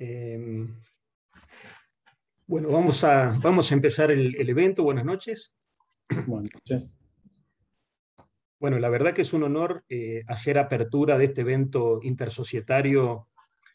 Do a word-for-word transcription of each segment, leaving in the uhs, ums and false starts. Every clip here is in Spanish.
Eh, bueno, vamos a, vamos a empezar el, el evento. Buenas noches. Buenas noches. Bueno, la verdad que es un honor eh, hacer apertura de este evento intersocietario.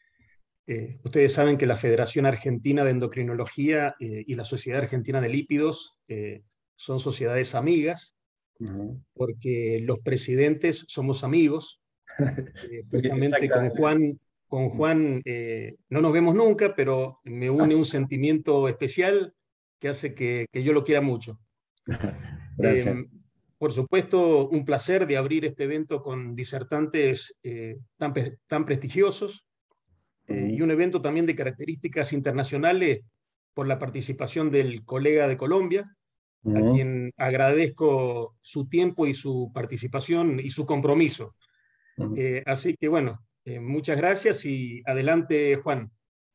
Eh, ustedes saben que la Federación Argentina de Endocrinología eh, y la Sociedad Argentina de Lípidos eh, son sociedades amigas, Uh-huh. porque los presidentes somos amigos. Eh, justamente con Exactamente. Juan, con Juan eh, no nos vemos nunca, pero me une un sentimiento especial que hace que, que yo lo quiera mucho. Gracias. Eh, por supuesto, un placer de abrir este evento con disertantes eh, tan, tan prestigiosos eh, y Uh-huh. un evento también de características internacionales por la participación del colega de Colombia, a Uh-huh. quien agradezco su tiempo y su participación y su compromiso. Uh-huh. Eh, así que bueno, eh, muchas gracias y adelante, Juan.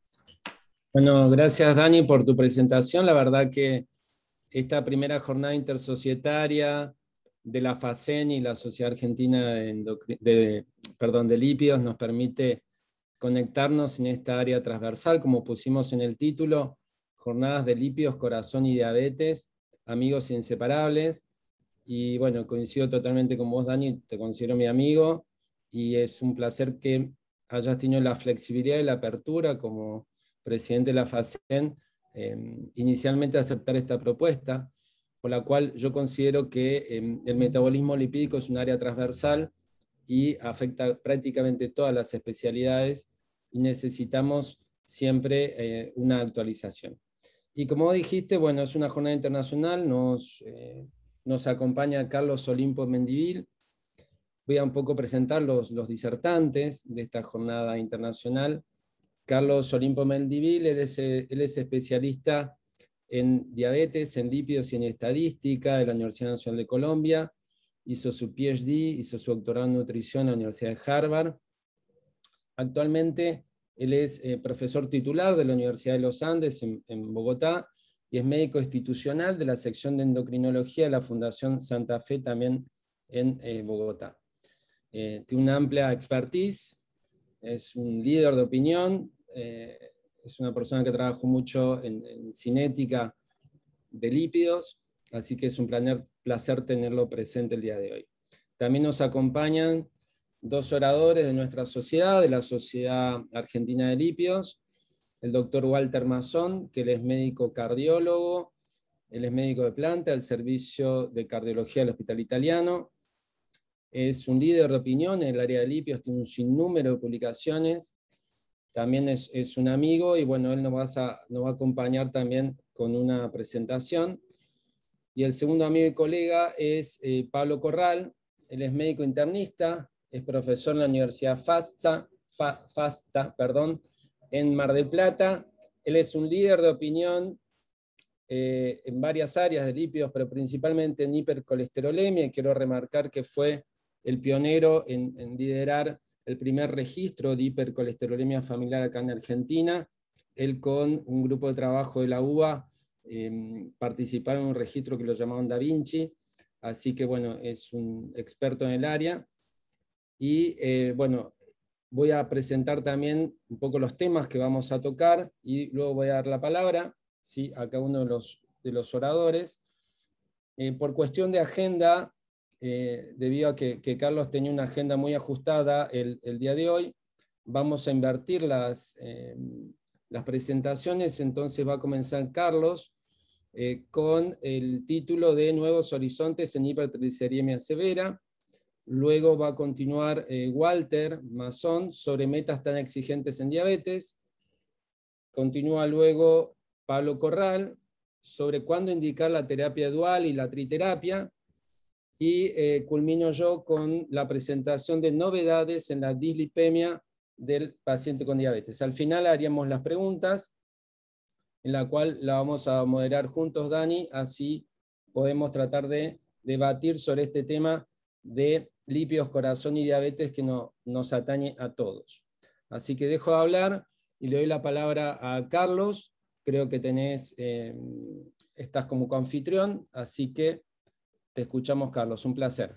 Bueno, gracias Dani por tu presentación. La verdad que esta primera jornada intersocietaria de la FACEN y la Sociedad Argentina de, de, perdón, de Lípidos nos permite conectarnos en esta área transversal, como pusimos en el título, jornadas de lípidos, corazón y diabetes, amigos inseparables. Y bueno, coincido totalmente con vos, Dani, te considero mi amigo, y es un placer que hayas tenido la flexibilidad y la apertura como presidente de la FACEN, eh, inicialmente aceptar esta propuesta, por la cual yo considero que eh, el metabolismo lipídico es un área transversal y afecta prácticamente todas las especialidades, y necesitamos siempre eh, una actualización. Y como dijiste, bueno, es una jornada internacional, nos... Eh, Nos acompaña Carlos Olimpo Mendivil. Voy a un poco presentar los, los disertantes de esta jornada internacional. Carlos Olimpo Mendivil, él es, él es especialista en diabetes, en lípidos y en estadística de la Universidad Nacional de Colombia. Hizo su P H D, hizo su doctorado en nutrición en la Universidad de Harvard. Actualmente él es eh, profesor titular de la Universidad de los Andes en, en Bogotá, y es médico institucional de la sección de endocrinología de la Fundación Santa Fe, también en eh, Bogotá. Eh, tiene una amplia expertise, es un líder de opinión, eh, es una persona que trabajó mucho en, en cinética de lípidos, así que es un placer, placer tenerlo presente el día de hoy. También nos acompañan dos oradores de nuestra sociedad, de la Sociedad Argentina de Lípidos, el doctor Walter Mazón, que él es médico cardiólogo, él es médico de planta del Servicio de Cardiología del Hospital Italiano, es un líder de opinión en el área de lípidos, tiene un sinnúmero de publicaciones, también es, es un amigo, y bueno, él nos va, a, nos va a acompañar también con una presentación. Y el segundo amigo y colega es eh, Pablo Corral, él es médico internista, es profesor en la Universidad FASTA, Fa, FASTA perdón, en Mar del Plata. Él es un líder de opinión eh, en varias áreas de lípidos, pero principalmente en hipercolesterolemia, y quiero remarcar que fue el pionero en, en liderar el primer registro de hipercolesterolemia familiar acá en Argentina. Él con un grupo de trabajo de la U B A eh, participaron en un registro que lo llamaban Da Vinci, así que bueno, es un experto en el área. Y eh, bueno, voy a presentar también un poco los temas que vamos a tocar, y luego voy a dar la palabra, ¿sí?, a cada uno de los, de los oradores. Eh, por cuestión de agenda, eh, debido a que, que Carlos tenía una agenda muy ajustada el, el día de hoy, vamos a invertir las, eh, las presentaciones. Entonces va a comenzar Carlos eh, con el título de Nuevos Horizontes en Hipertrigliceriemia Severa. Luego va a continuar eh, Walter Mazón sobre metas tan exigentes en diabetes. Continúa luego Pablo Corral sobre cuándo indicar la terapia dual y la triterapia. Y eh, culmino yo con la presentación de novedades en la dislipemia del paciente con diabetes. Al final haríamos las preguntas, en la cual la vamos a moderar juntos, Dani, así podemos tratar de debatir sobre este tema de lípidos, corazón y diabetes que no, nos atañe a todos. Así que dejo de hablar y le doy la palabra a Carlos. Creo que tenés, eh, estás como coanfitrión, así que te escuchamos, Carlos. Un placer.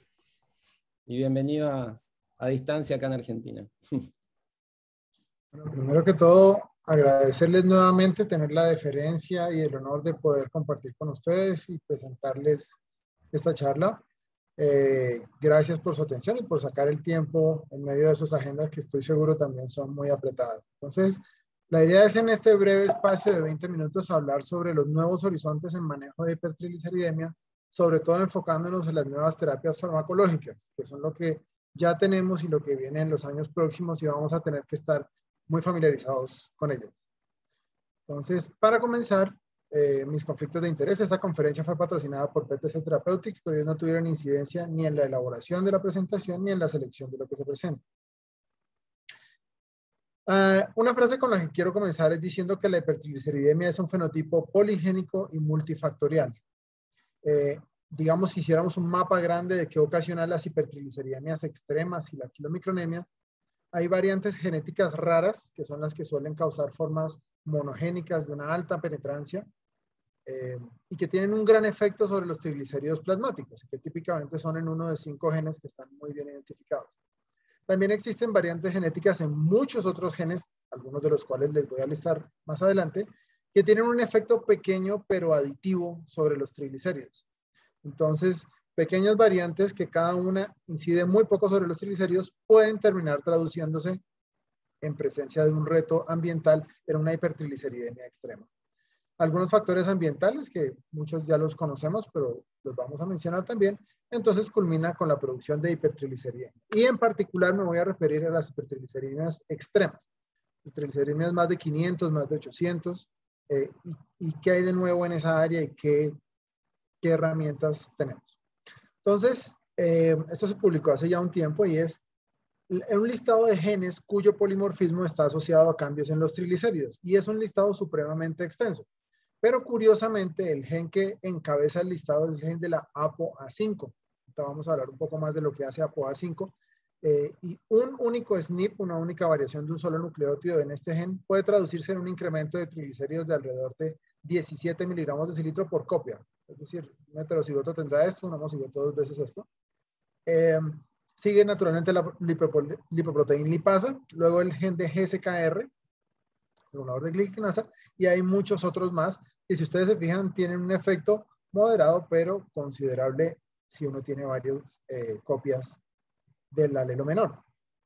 Y bienvenido a, a distancia acá en Argentina. Bueno, primero que todo, agradecerles nuevamente tener la deferencia y el honor de poder compartir con ustedes y presentarles esta charla. Eh, gracias por su atención y por sacar el tiempo en medio de sus agendas, que estoy seguro también son muy apretadas. Entonces, la idea es en este breve espacio de veinte minutos hablar sobre los nuevos horizontes en manejo de hipertrigliceridemia, sobre todo enfocándonos en las nuevas terapias farmacológicas, que son lo que ya tenemos y lo que viene en los años próximos, y vamos a tener que estar muy familiarizados con ellas. Entonces, para comenzar, eh, mis conflictos de interés. Esta conferencia fue patrocinada por P T C Therapeutics, pero ellos no tuvieron incidencia ni en la elaboración de la presentación ni en la selección de lo que se presenta. Uh, una frase con la que quiero comenzar es diciendo que la hipertrigliceridemia es un fenotipo poligénico y multifactorial. Eh, digamos, si hiciéramos un mapa grande de qué ocasiona las hipertrigliceridemias extremas y la kilomicronemia, hay variantes genéticas raras, que son las que suelen causar formas monogénicas de una alta penetrancia, eh, y que tienen un gran efecto sobre los triglicéridos plasmáticos, que típicamente son en uno de cinco genes que están muy bien identificados. También existen variantes genéticas en muchos otros genes, algunos de los cuales les voy a listar más adelante, que tienen un efecto pequeño pero aditivo sobre los triglicéridos. Entonces, pequeñas variantes que cada una incide muy poco sobre los triglicéridos pueden terminar traduciéndose en presencia de un reto ambiental en una hipertrigliceridemia extrema. Algunos factores ambientales que muchos ya los conocemos, pero los vamos a mencionar también, entonces culmina con la producción de hipertrigliceridemia. Y en particular me voy a referir a las hipertrigliceridemias extremas. Hipertrigliceridemias más de quinientos, más de ochocientos, eh, y, y qué hay de nuevo en esa área y qué, qué herramientas tenemos. Entonces, eh, esto se publicó hace ya un tiempo y es un listado de genes cuyo polimorfismo está asociado a cambios en los triglicéridos, y es un listado supremamente extenso. Pero curiosamente, el gen que encabeza el listado es el gen de la A P O A cinco. Ahorita vamos a hablar un poco más de lo que hace A P O A cinco. Eh, y un único S N P, una única variación de un solo nucleótido en este gen, puede traducirse en un incremento de triglicéridos de alrededor de diecisiete miligramos de decilitro por copia. Es decir, un heterocigoto tendrá esto, un homocigoto dos veces esto. Eh, sigue naturalmente la lipoproteína lipasa, luego el gen de G S K R, regulador de glicinasa, y hay muchos otros más que, si ustedes se fijan, tienen un efecto moderado pero considerable si uno tiene varias eh, copias del alelo menor.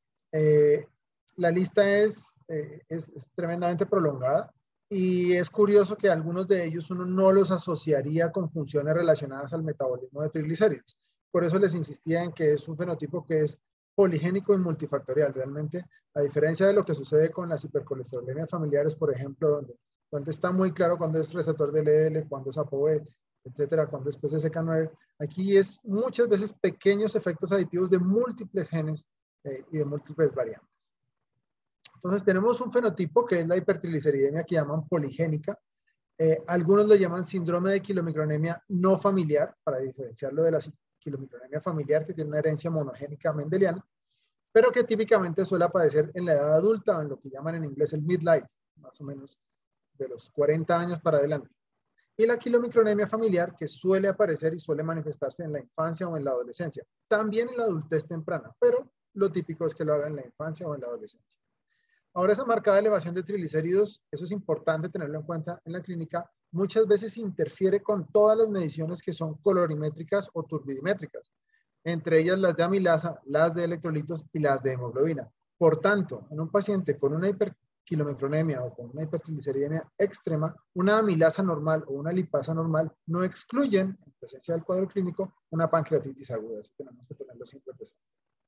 Eh, la lista es, eh, es, es tremendamente prolongada, y es curioso que algunos de ellos uno no los asociaría con funciones relacionadas al metabolismo de triglicéridos. Por eso les insistía en que es un fenotipo que es poligénico y multifactorial. Realmente, a diferencia de lo que sucede con las hipercolesterolemias familiares, por ejemplo, donde, donde está muy claro cuando es receptor de L D L, cuando es A P O E, etcétera, cuando es P C S K nueve, aquí es muchas veces pequeños efectos aditivos de múltiples genes eh, y de múltiples variantes. Entonces, tenemos un fenotipo que es la hipertrigliceridemia, que llaman poligénica. Eh, algunos lo llaman síndrome de kilomicronemia no familiar, para diferenciarlo de la kilomicronemia familiar, que tiene una herencia monogénica mendeliana, pero que típicamente suele aparecer en la edad adulta, o en lo que llaman en inglés el midlife, más o menos de los cuarenta años para adelante. Y la kilomicronemia familiar, que suele aparecer y suele manifestarse en la infancia o en la adolescencia, también en la adultez temprana, pero lo típico es que lo haga en la infancia o en la adolescencia. Ahora, esa marcada elevación de triglicéridos, eso es importante tenerlo en cuenta en la clínica, muchas veces interfiere con todas las mediciones que son colorimétricas o turbidimétricas, entre ellas las de amilasa, las de electrolitos y las de hemoglobina. Por tanto, en un paciente con una hiperkilomicronemia o con una hipertrigliceridemia extrema, una amilasa normal o una lipasa normal no excluyen, en presencia del cuadro clínico, una pancreatitis aguda. Eso tenemos que tenerlo siempre presente.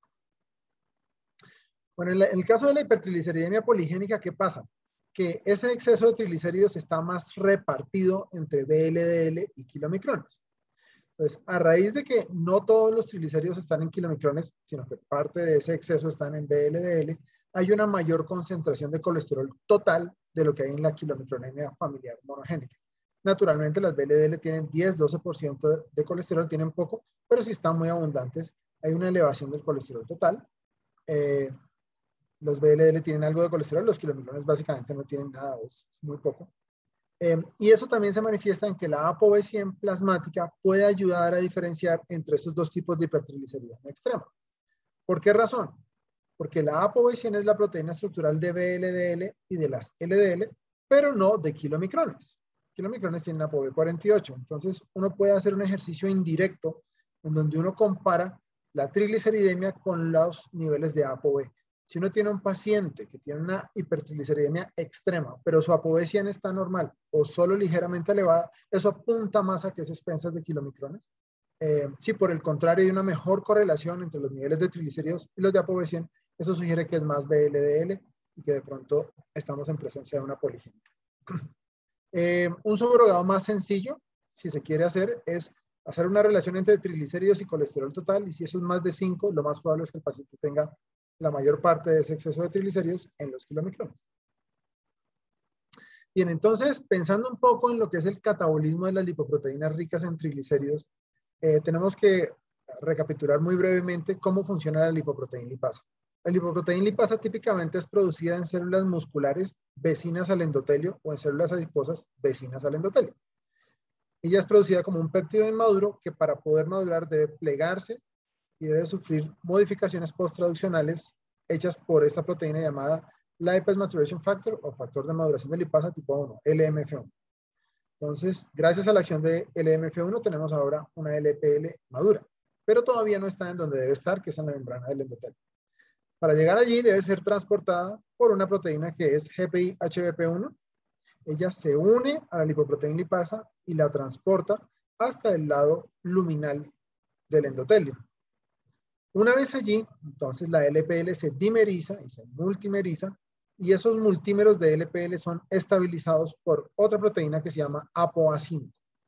Bueno, en, la, en el caso de la hipertrigliceridemia poligénica, ¿qué pasa? Que ese exceso de triglicéridos está más repartido entre B L D L y kilomicrones. Entonces, a raíz de que no todos los triglicéridos están en kilomicrones, sino que parte de ese exceso están en B L D L, hay una mayor concentración de colesterol total de lo que hay en la kilomicronemia familiar monogénica. Naturalmente, las B L D L tienen diez, doce por ciento de, de colesterol, tienen poco, pero si están muy abundantes, hay una elevación del colesterol total. Eh, Los B L D L tienen algo de colesterol, los kilomicrones básicamente no tienen nada, es muy poco. Eh, y eso también se manifiesta en que la A P O E cien plasmática puede ayudar a diferenciar entre estos dos tipos de hipertrigliceridemia extrema. ¿Por qué razón? porque la ApoB cien es la proteína estructural de B L D L y de las L D L, pero no de kilomicrones. Kilomicrones tienen ApoB cuarenta y ocho, entonces uno puede hacer un ejercicio indirecto en donde uno compara la trigliceridemia con los niveles de ApoB. Si uno tiene un paciente que tiene una hipertrigliceridemia extrema, pero su ApoB cien está normal o solo ligeramente elevada, eso apunta más a que es expensas de kilomicrones. Eh, si por el contrario hay una mejor correlación entre los niveles de triglicéridos y los de ApoB cien, eso sugiere que es más B L D L y que de pronto estamos en presencia de una poligénica. Eh, un subrogado más sencillo, si se quiere hacer, es hacer una relación entre triglicéridos y colesterol total, y si eso es más de cinco, lo más probable es que el paciente tenga la mayor parte de ese exceso de triglicéridos en los kilomicrones. Bien, entonces, pensando un poco en lo que es el catabolismo de las lipoproteínas ricas en triglicéridos, eh, tenemos que recapitular muy brevemente cómo funciona la lipoproteína lipasa. La lipoproteína lipasa típicamente es producida en células musculares vecinas al endotelio o en células adiposas vecinas al endotelio. Ella es producida como un péptido inmaduro que para poder madurar debe plegarse y debe sufrir modificaciones posttraduccionales hechas por esta proteína llamada Lipase Maturation Factor o factor de maduración de lipasa tipo uno, L M F uno. Entonces, gracias a la acción de L M F uno tenemos ahora una L P L madura, pero todavía no está en donde debe estar, que es en la membrana del endotelio. Para llegar allí debe ser transportada por una proteína que es G P I H B P uno. Ella se une a la lipoproteína lipasa y la transporta hasta el lado luminal del endotelio. Una vez allí, entonces la L P L se dimeriza y se multimeriza, y esos multímeros de L P L son estabilizados por otra proteína que se llama ApoA cinco.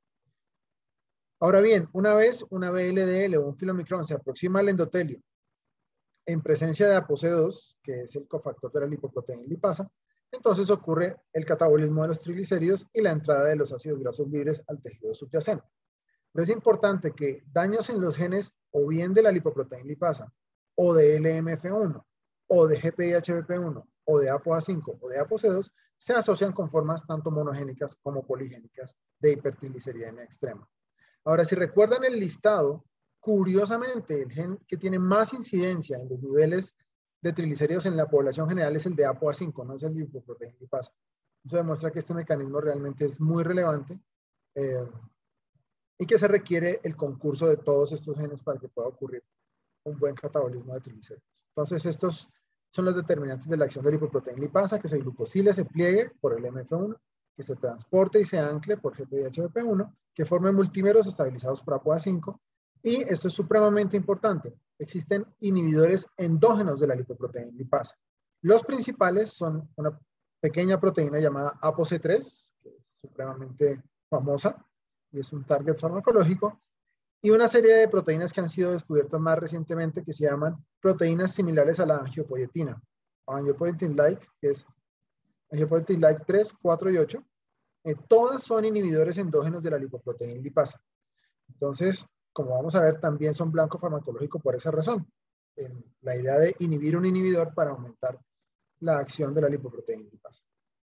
Ahora bien, una vez una B L D L o un kilomicrón se aproxima al endotelio en presencia de ApoC dos, que es el cofactor de la lipoproteína lipasa, entonces ocurre el catabolismo de los triglicéridos y la entrada de los ácidos grasos libres al tejido subyacente. Pero es importante que daños en los genes o bien de la lipoproteína lipasa o de L M F uno o de G P I H B P uno o de ApoA cinco o de ApoC dos se asocian con formas tanto monogénicas como poligénicas de hipertrigliceridemia extrema. Ahora, si recuerdan el listado, curiosamente el gen que tiene más incidencia en los niveles de triglicéridos en la población general es el de ApoA cinco, no es el lipoproteína lipasa. Eso demuestra que este mecanismo realmente es muy relevante eh, y que se requiere el concurso de todos estos genes para que pueda ocurrir un buen catabolismo de triglicéridos. Entonces, estos son los determinantes de la acción de lipoproteína lipasa, que se glucosile, se pliegue por el M F uno, que se transporte y se ancle por G P I H B P uno, que forme multímeros estabilizados por ApoA cinco, y esto es supremamente importante. Existen inhibidores endógenos de la lipoproteína lipasa. Los principales son una pequeña proteína llamada ApoC tres, que es supremamente famosa y es un target farmacológico, y una serie de proteínas que han sido descubiertas más recientemente que se llaman proteínas similares a la angiopoietina, o angiopoietin-like, que es angiopoietin-like tres, cuatro y ocho. Eh, todas son inhibidores endógenos de la lipoproteína lipasa. Entonces, como vamos a ver, también son blanco farmacológico por esa razón. Eh, la idea de inhibir un inhibidor para aumentar la acción de la lipoproteína lipasa.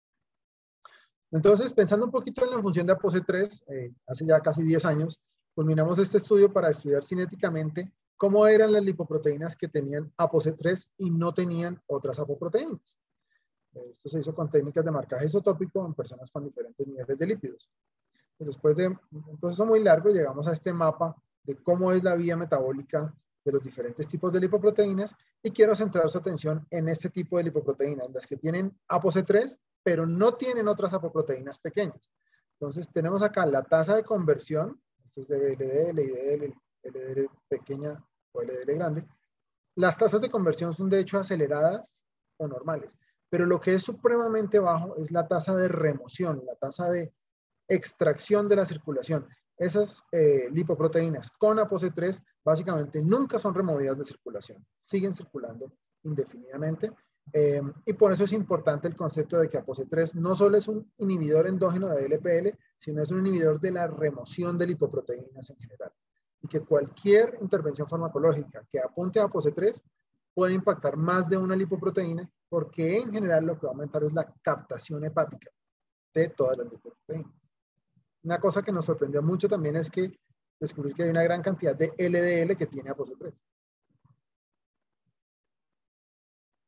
Entonces, pensando un poquito en la función de ApoC tres, eh, hace ya casi diez años, culminamos este estudio para estudiar cinéticamente cómo eran las lipoproteínas que tenían ApoC tres y no tenían otras apoproteínas. Esto se hizo con técnicas de marcaje isotópico en personas con diferentes niveles de lípidos. Después de un proceso muy largo, llegamos a este mapa de cómo es la vía metabólica de los diferentes tipos de lipoproteínas, y quiero centrar su atención en este tipo de lipoproteínas, las que tienen ApoC tres, pero no tienen otras apoproteínas pequeñas. Entonces tenemos acá la tasa de conversión, esto es de L D L, I D L, L D L pequeña o L D L grande. Las tasas de conversión son de hecho aceleradas o normales, pero lo que es supremamente bajo es la tasa de remoción, la tasa de extracción de la circulación. Esas eh, lipoproteínas con ApoC tres básicamente nunca son removidas de circulación, siguen circulando indefinidamente, eh, y por eso es importante el concepto de que ApoC tres no solo es un inhibidor endógeno de L P L, sino es un inhibidor de la remoción de lipoproteínas en general, y que cualquier intervención farmacológica que apunte a ApoC tres puede impactar más de una lipoproteína, porque en general lo que va a aumentar es la captación hepática de todas las lipoproteínas. Una cosa que nos sorprendió mucho también es que descubrir que hay una gran cantidad de L D L que tiene ApoC tres.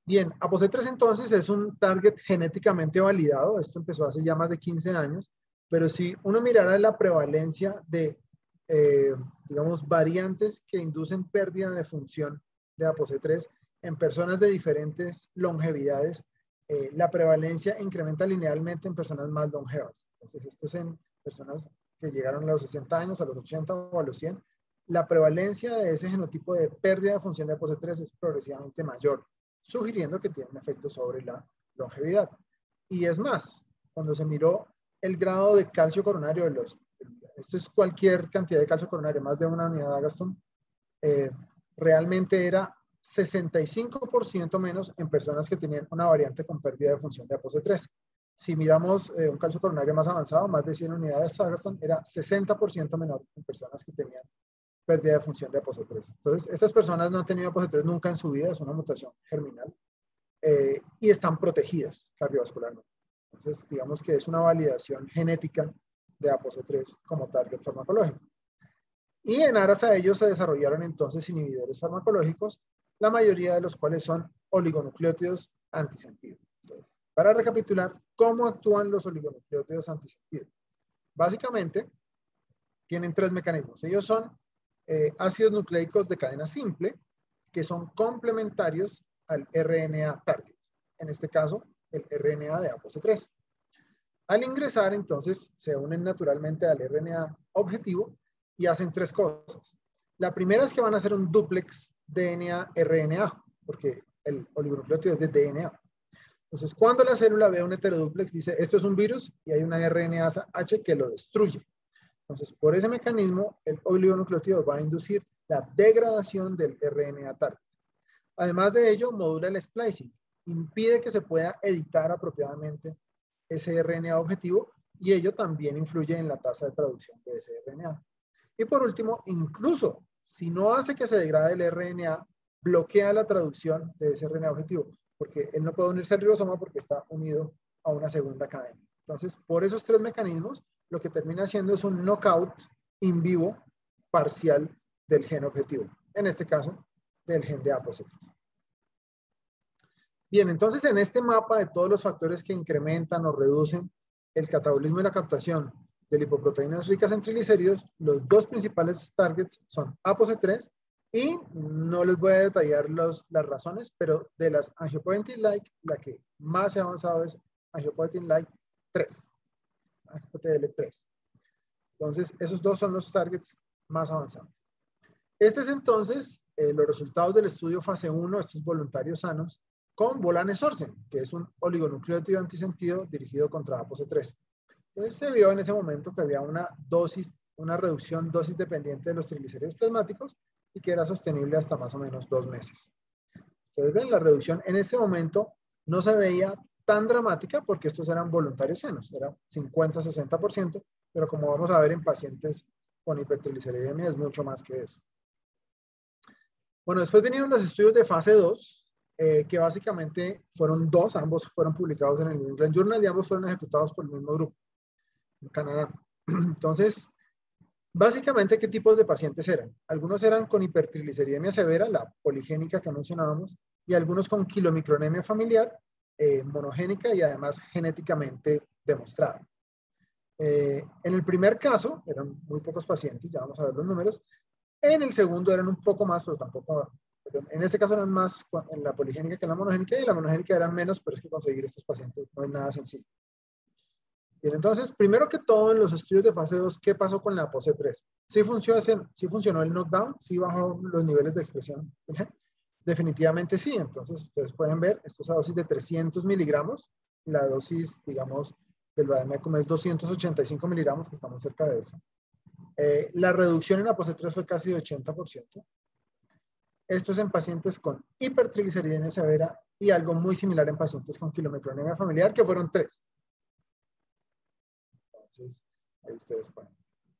Bien, A P O C tres entonces es un target genéticamente validado. Esto empezó hace ya más de quince años, pero si uno mirara la prevalencia de, eh, digamos, variantes que inducen pérdida de función de A P O C tres en personas de diferentes longevidades, eh, la prevalencia incrementa linealmente en personas más longevas. Entonces, esto es en personas que llegaron a los sesenta años, a los ochenta o a los cien. La prevalencia de ese genotipo de pérdida de función de A P O C tres es progresivamente mayor, sugiriendo que tiene un efecto sobre la longevidad. Y es más, cuando se miró el grado de calcio coronario de los, esto es cualquier cantidad de calcio coronario, más de una unidad de Agatston, eh, realmente era sesenta y cinco por ciento menos en personas que tenían una variante con pérdida de función de A P O C tres. Si miramos eh, un calcio coronario más avanzado, más de cien unidades de Agatston, era sesenta por ciento menor en personas que tenían pérdida de función de A P O C tres. Entonces, estas personas no han tenido A P O C tres nunca en su vida, es una mutación germinal, eh, y están protegidas cardiovascularmente. Entonces, digamos que es una validación genética de A P O C tres como target farmacológico. Y en aras a ello se desarrollaron entonces inhibidores farmacológicos, la mayoría de los cuales son oligonucleótidos antisentido. Entonces, para recapitular, ¿cómo actúan los oligonucleótidos antisentido? Básicamente, tienen tres mecanismos. Ellos son eh, ácidos nucleicos de cadena simple, que son complementarios al R N A target. En este caso, el R N A de A P O C tres. Al ingresar, entonces, se unen naturalmente al R N A objetivo y hacen tres cosas. La primera es que van a hacer un duplex D N A R N A, porque el oligonucleótido es de D N A. Entonces, cuando la célula ve un heteroduplex, dice, esto es un virus, y hay una R N A H que lo destruye. Entonces, por ese mecanismo, el oligonucleótido va a inducir la degradación del R N A target. Además de ello, modula el splicing, impide que se pueda editar apropiadamente ese R N A objetivo, y ello también influye en la tasa de traducción de ese R N A. Y por último, incluso si no hace que se degrade el R N A, bloquea la traducción de ese R N A objetivo, porque él no puede unirse al ribosoma porque está unido a una segunda cadena. Entonces, por esos tres mecanismos, lo que termina haciendo es un knockout in vivo parcial del gen objetivo. En este caso, del gen de A P O C tres. Bien, entonces en este mapa de todos los factores que incrementan o reducen el catabolismo y la captación de lipoproteínas ricas en triglicéridos, los dos principales targets son A P O C tres y no les voy a detallar los, las razones, pero de las angiopoietin-like, la que más se ha avanzado es angiopoietin-like tres, A P T L tres. Entonces, esos dos son los targets más avanzados. Este es entonces eh, los resultados del estudio fase uno, estos voluntarios sanos, con volanesorsen, que es un oligonucleótido antisentido dirigido contra A P O C tres. Entonces se vio en ese momento que había una dosis, una reducción dosis dependiente de los triglicéridos plasmáticos y que era sostenible hasta más o menos dos meses. Ustedes ven, la reducción en este momento no se veía tan dramática porque estos eran voluntarios sanos, era cincuenta a sesenta por ciento, pero como vamos a ver en pacientes con hipertrigliceridemia es mucho más que eso. Bueno, después vinieron los estudios de fase dos, eh, que básicamente fueron dos, ambos fueron publicados en el New England Journal y ambos fueron ejecutados por el mismo grupo, en Canadá. Entonces, básicamente, ¿qué tipos de pacientes eran? Algunos eran con hipertrigliceridemia severa, la poligénica que mencionábamos, y algunos con kilomicronemia familiar, eh, monogénica y además genéticamente demostrada. Eh, en el primer caso, eran muy pocos pacientes, ya vamos a ver los números. En el segundo eran un poco más, pero tampoco, en este caso eran más en la poligénica que en la monogénica, y la monogénica eran menos, pero es que conseguir estos pacientes no es nada sencillo. Bien, entonces, primero que todo, en los estudios de fase dos, ¿qué pasó con la A P O C tres? ¿Sí funcionó, sí funcionó el knockdown? ¿Sí bajó los niveles de expresión? Definitivamente sí. Entonces, ustedes pueden ver, esto es a dosis de trescientos miligramos. La dosis, digamos, del Vademecum es doscientos ochenta y cinco miligramos, que estamos cerca de eso. Eh, la reducción en A P O C tres fue casi de ochenta por ciento. Esto es en pacientes con hipertrigliceridemia severa y algo muy similar en pacientes con kilomicronemia familiar, que fueron tres. Entonces, ahí ustedes pueden.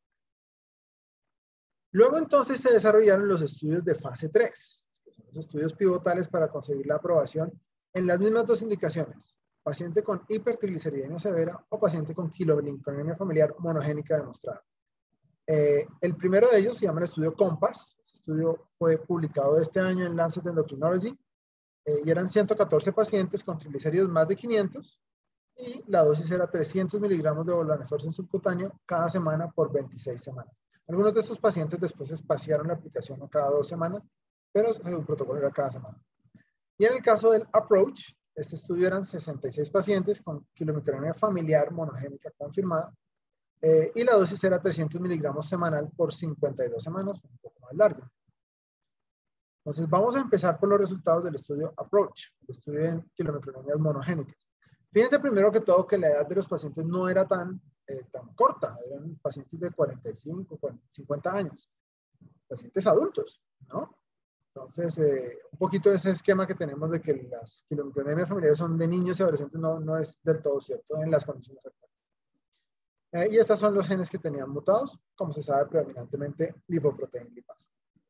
Luego entonces se desarrollaron los estudios de fase tres, que son los estudios pivotales para conseguir la aprobación en las mismas dos indicaciones, paciente con hipertrigliceridemia severa o paciente con kilomicronemia familiar monogénica demostrada. Eh, el primero de ellos se llama el estudio COMPASS. Este estudio fue publicado este año en Lancet Endocrinology. Eh, y eran ciento catorce pacientes con triglicéridos más de quinientos y la dosis era trescientos miligramos de volanesorsen subcutáneo cada semana por veintiséis semanas. Algunos de estos pacientes después espaciaron la aplicación a cada dos semanas, pero según protocolo era cada semana. Y en el caso del Approach, este estudio eran sesenta y seis pacientes con quilomicronemia familiar monogénica confirmada eh, y la dosis era trescientos miligramos semanal por cincuenta y dos semanas, un poco más largo. Entonces vamos a empezar por los resultados del estudio Approach, el estudio en quilomicronemias monogénicas. Fíjense primero que todo que la edad de los pacientes no era tan, eh, tan corta, eran pacientes de cuarenta y cinco, cincuenta años, pacientes adultos, ¿no? Entonces, eh, un poquito de ese esquema que tenemos de que las quilomicronemias familiares son de niños y adolescentes no, no es del todo cierto en las condiciones actuales. Eh, y estos son los genes que tenían mutados, como se sabe predominantemente lipoproteína lipasa.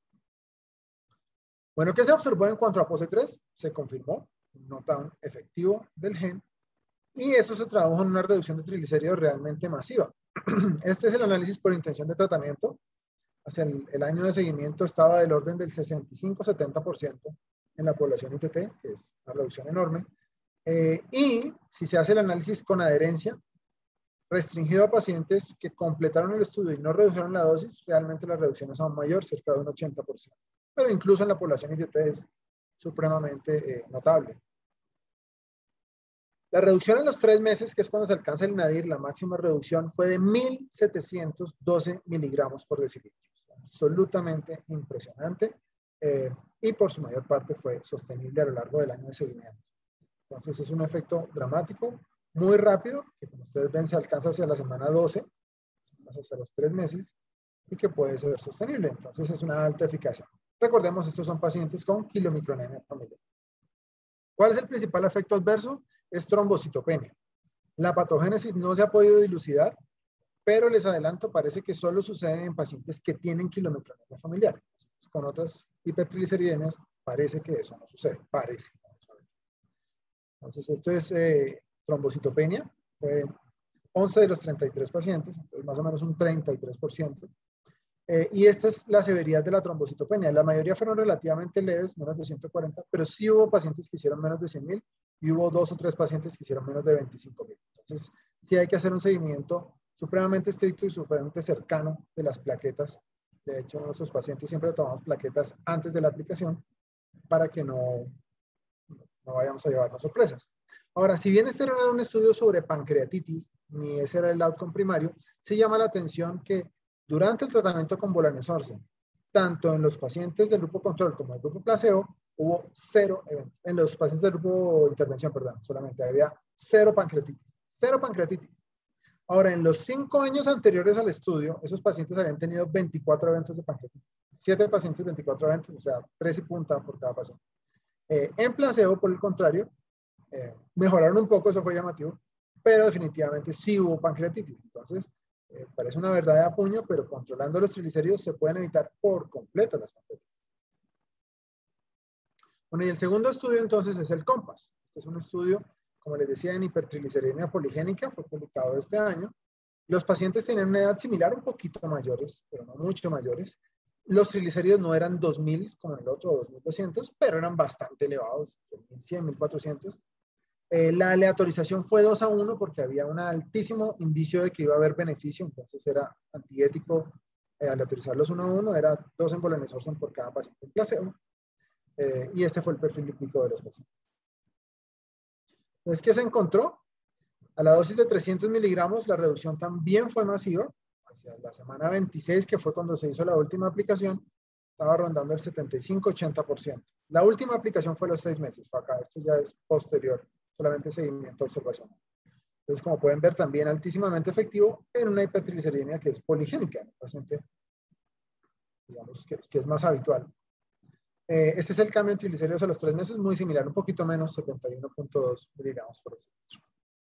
Bueno, ¿qué se observó en cuanto a P O C E tres? Se confirmó un knockdown efectivo del gen y eso se tradujo en una reducción de triglicéridos realmente masiva. Este es el análisis por intención de tratamiento. Hacia el, el año de seguimiento estaba del orden del sesenta y cinco a setenta por ciento en la población I T T, que es una reducción enorme. Eh, y si se hace el análisis con adherencia, restringido a pacientes que completaron el estudio y no redujeron la dosis, realmente las reducciones son mayor, cerca de un ochenta por ciento. Pero incluso en la población I T T es supremamente eh, notable. La reducción en los tres meses, que es cuando se alcanza el nadir, la máxima reducción fue de mil setecientos doce miligramos por decilitro. Absolutamente impresionante. Eh, y por su mayor parte fue sostenible a lo largo del año de seguimiento. Entonces es un efecto dramático, muy rápido, que como ustedes ven se alcanza hacia la semana doce, hacia los tres meses, y que puede ser sostenible. Entonces es una alta eficacia. Recordemos, estos son pacientes con quilomicronemia familiar. ¿Cuál es el principal efecto adverso? Es trombocitopenia. La patogénesis no se ha podido dilucidar, pero les adelanto, parece que solo sucede en pacientes que tienen quilomicronemia familiar. Con otras hipertrigliceridemias parece que eso no sucede, parece. Vamos a ver. Entonces esto es eh, trombocitopenia, fue once de los treinta y tres pacientes, entonces más o menos un treinta y tres por ciento. Eh, y esta es la severidad de la trombocitopenia. La mayoría fueron relativamente leves, menos de ciento cuarenta, pero sí hubo pacientes que hicieron menos de cien mil y hubo dos o tres pacientes que hicieron menos de veinticinco mil. Entonces, sí hay que hacer un seguimiento supremamente estricto y supremamente cercano de las plaquetas. De hecho, nuestros pacientes siempre tomamos plaquetas antes de la aplicación para que no, no vayamos a llevarnos sorpresas. Ahora, si bien este no era un estudio sobre pancreatitis, ni ese era el outcome primario, sí llama la atención que durante el tratamiento con volanesorsen, tanto en los pacientes del grupo control como en el grupo placebo, hubo cero eventos. En los pacientes del grupo intervención, perdón, solamente había cero pancreatitis. Cero pancreatitis. Ahora, en los cinco años anteriores al estudio, esos pacientes habían tenido veinticuatro eventos de pancreatitis. siete pacientes, veinticuatro eventos, o sea, tres y punta por cada paciente. Eh, en placebo, por el contrario, eh, mejoraron un poco, eso fue llamativo, pero definitivamente sí hubo pancreatitis. Entonces, Eh, parece una verdad de apuño, pero controlando los triglicéridos se pueden evitar por completo las pancreatitis. Bueno, y el segundo estudio entonces es el COMPASS. Este es un estudio, como les decía, en hipertrigliceridemia poligénica, fue publicado este año. Los pacientes tenían una edad similar, un poquito mayores, pero no mucho mayores. Los triglicéridos no eran dos mil como en el otro, dos mil doscientos, pero eran bastante elevados, mil cien, mil cuatrocientos. Eh, la aleatorización fue dos a uno porque había un altísimo indicio de que iba a haber beneficio, entonces era antiético eh, aleatorizarlos uno a uno, era dos en volanesorsen por cada paciente en placebo, eh, y este fue el perfil lipídico de los pacientes. Entonces, ¿qué se encontró? A la dosis de trescientos miligramos la reducción también fue masiva, hacia la semana veintiséis, que fue cuando se hizo la última aplicación, estaba rondando el setenta y cinco a ochenta por ciento. La última aplicación fue a los seis meses, fue acá, esto ya es posterior, solamente seguimiento observacional. Entonces, como pueden ver, también altísimamente efectivo en una hipertrigliceridemia que es poligénica, en un paciente, digamos, que, que es más habitual. Eh, este es el cambio en triglicéridos a los tres meses, muy similar, un poquito menos, setenta y uno punto dos miligramos por decilitro.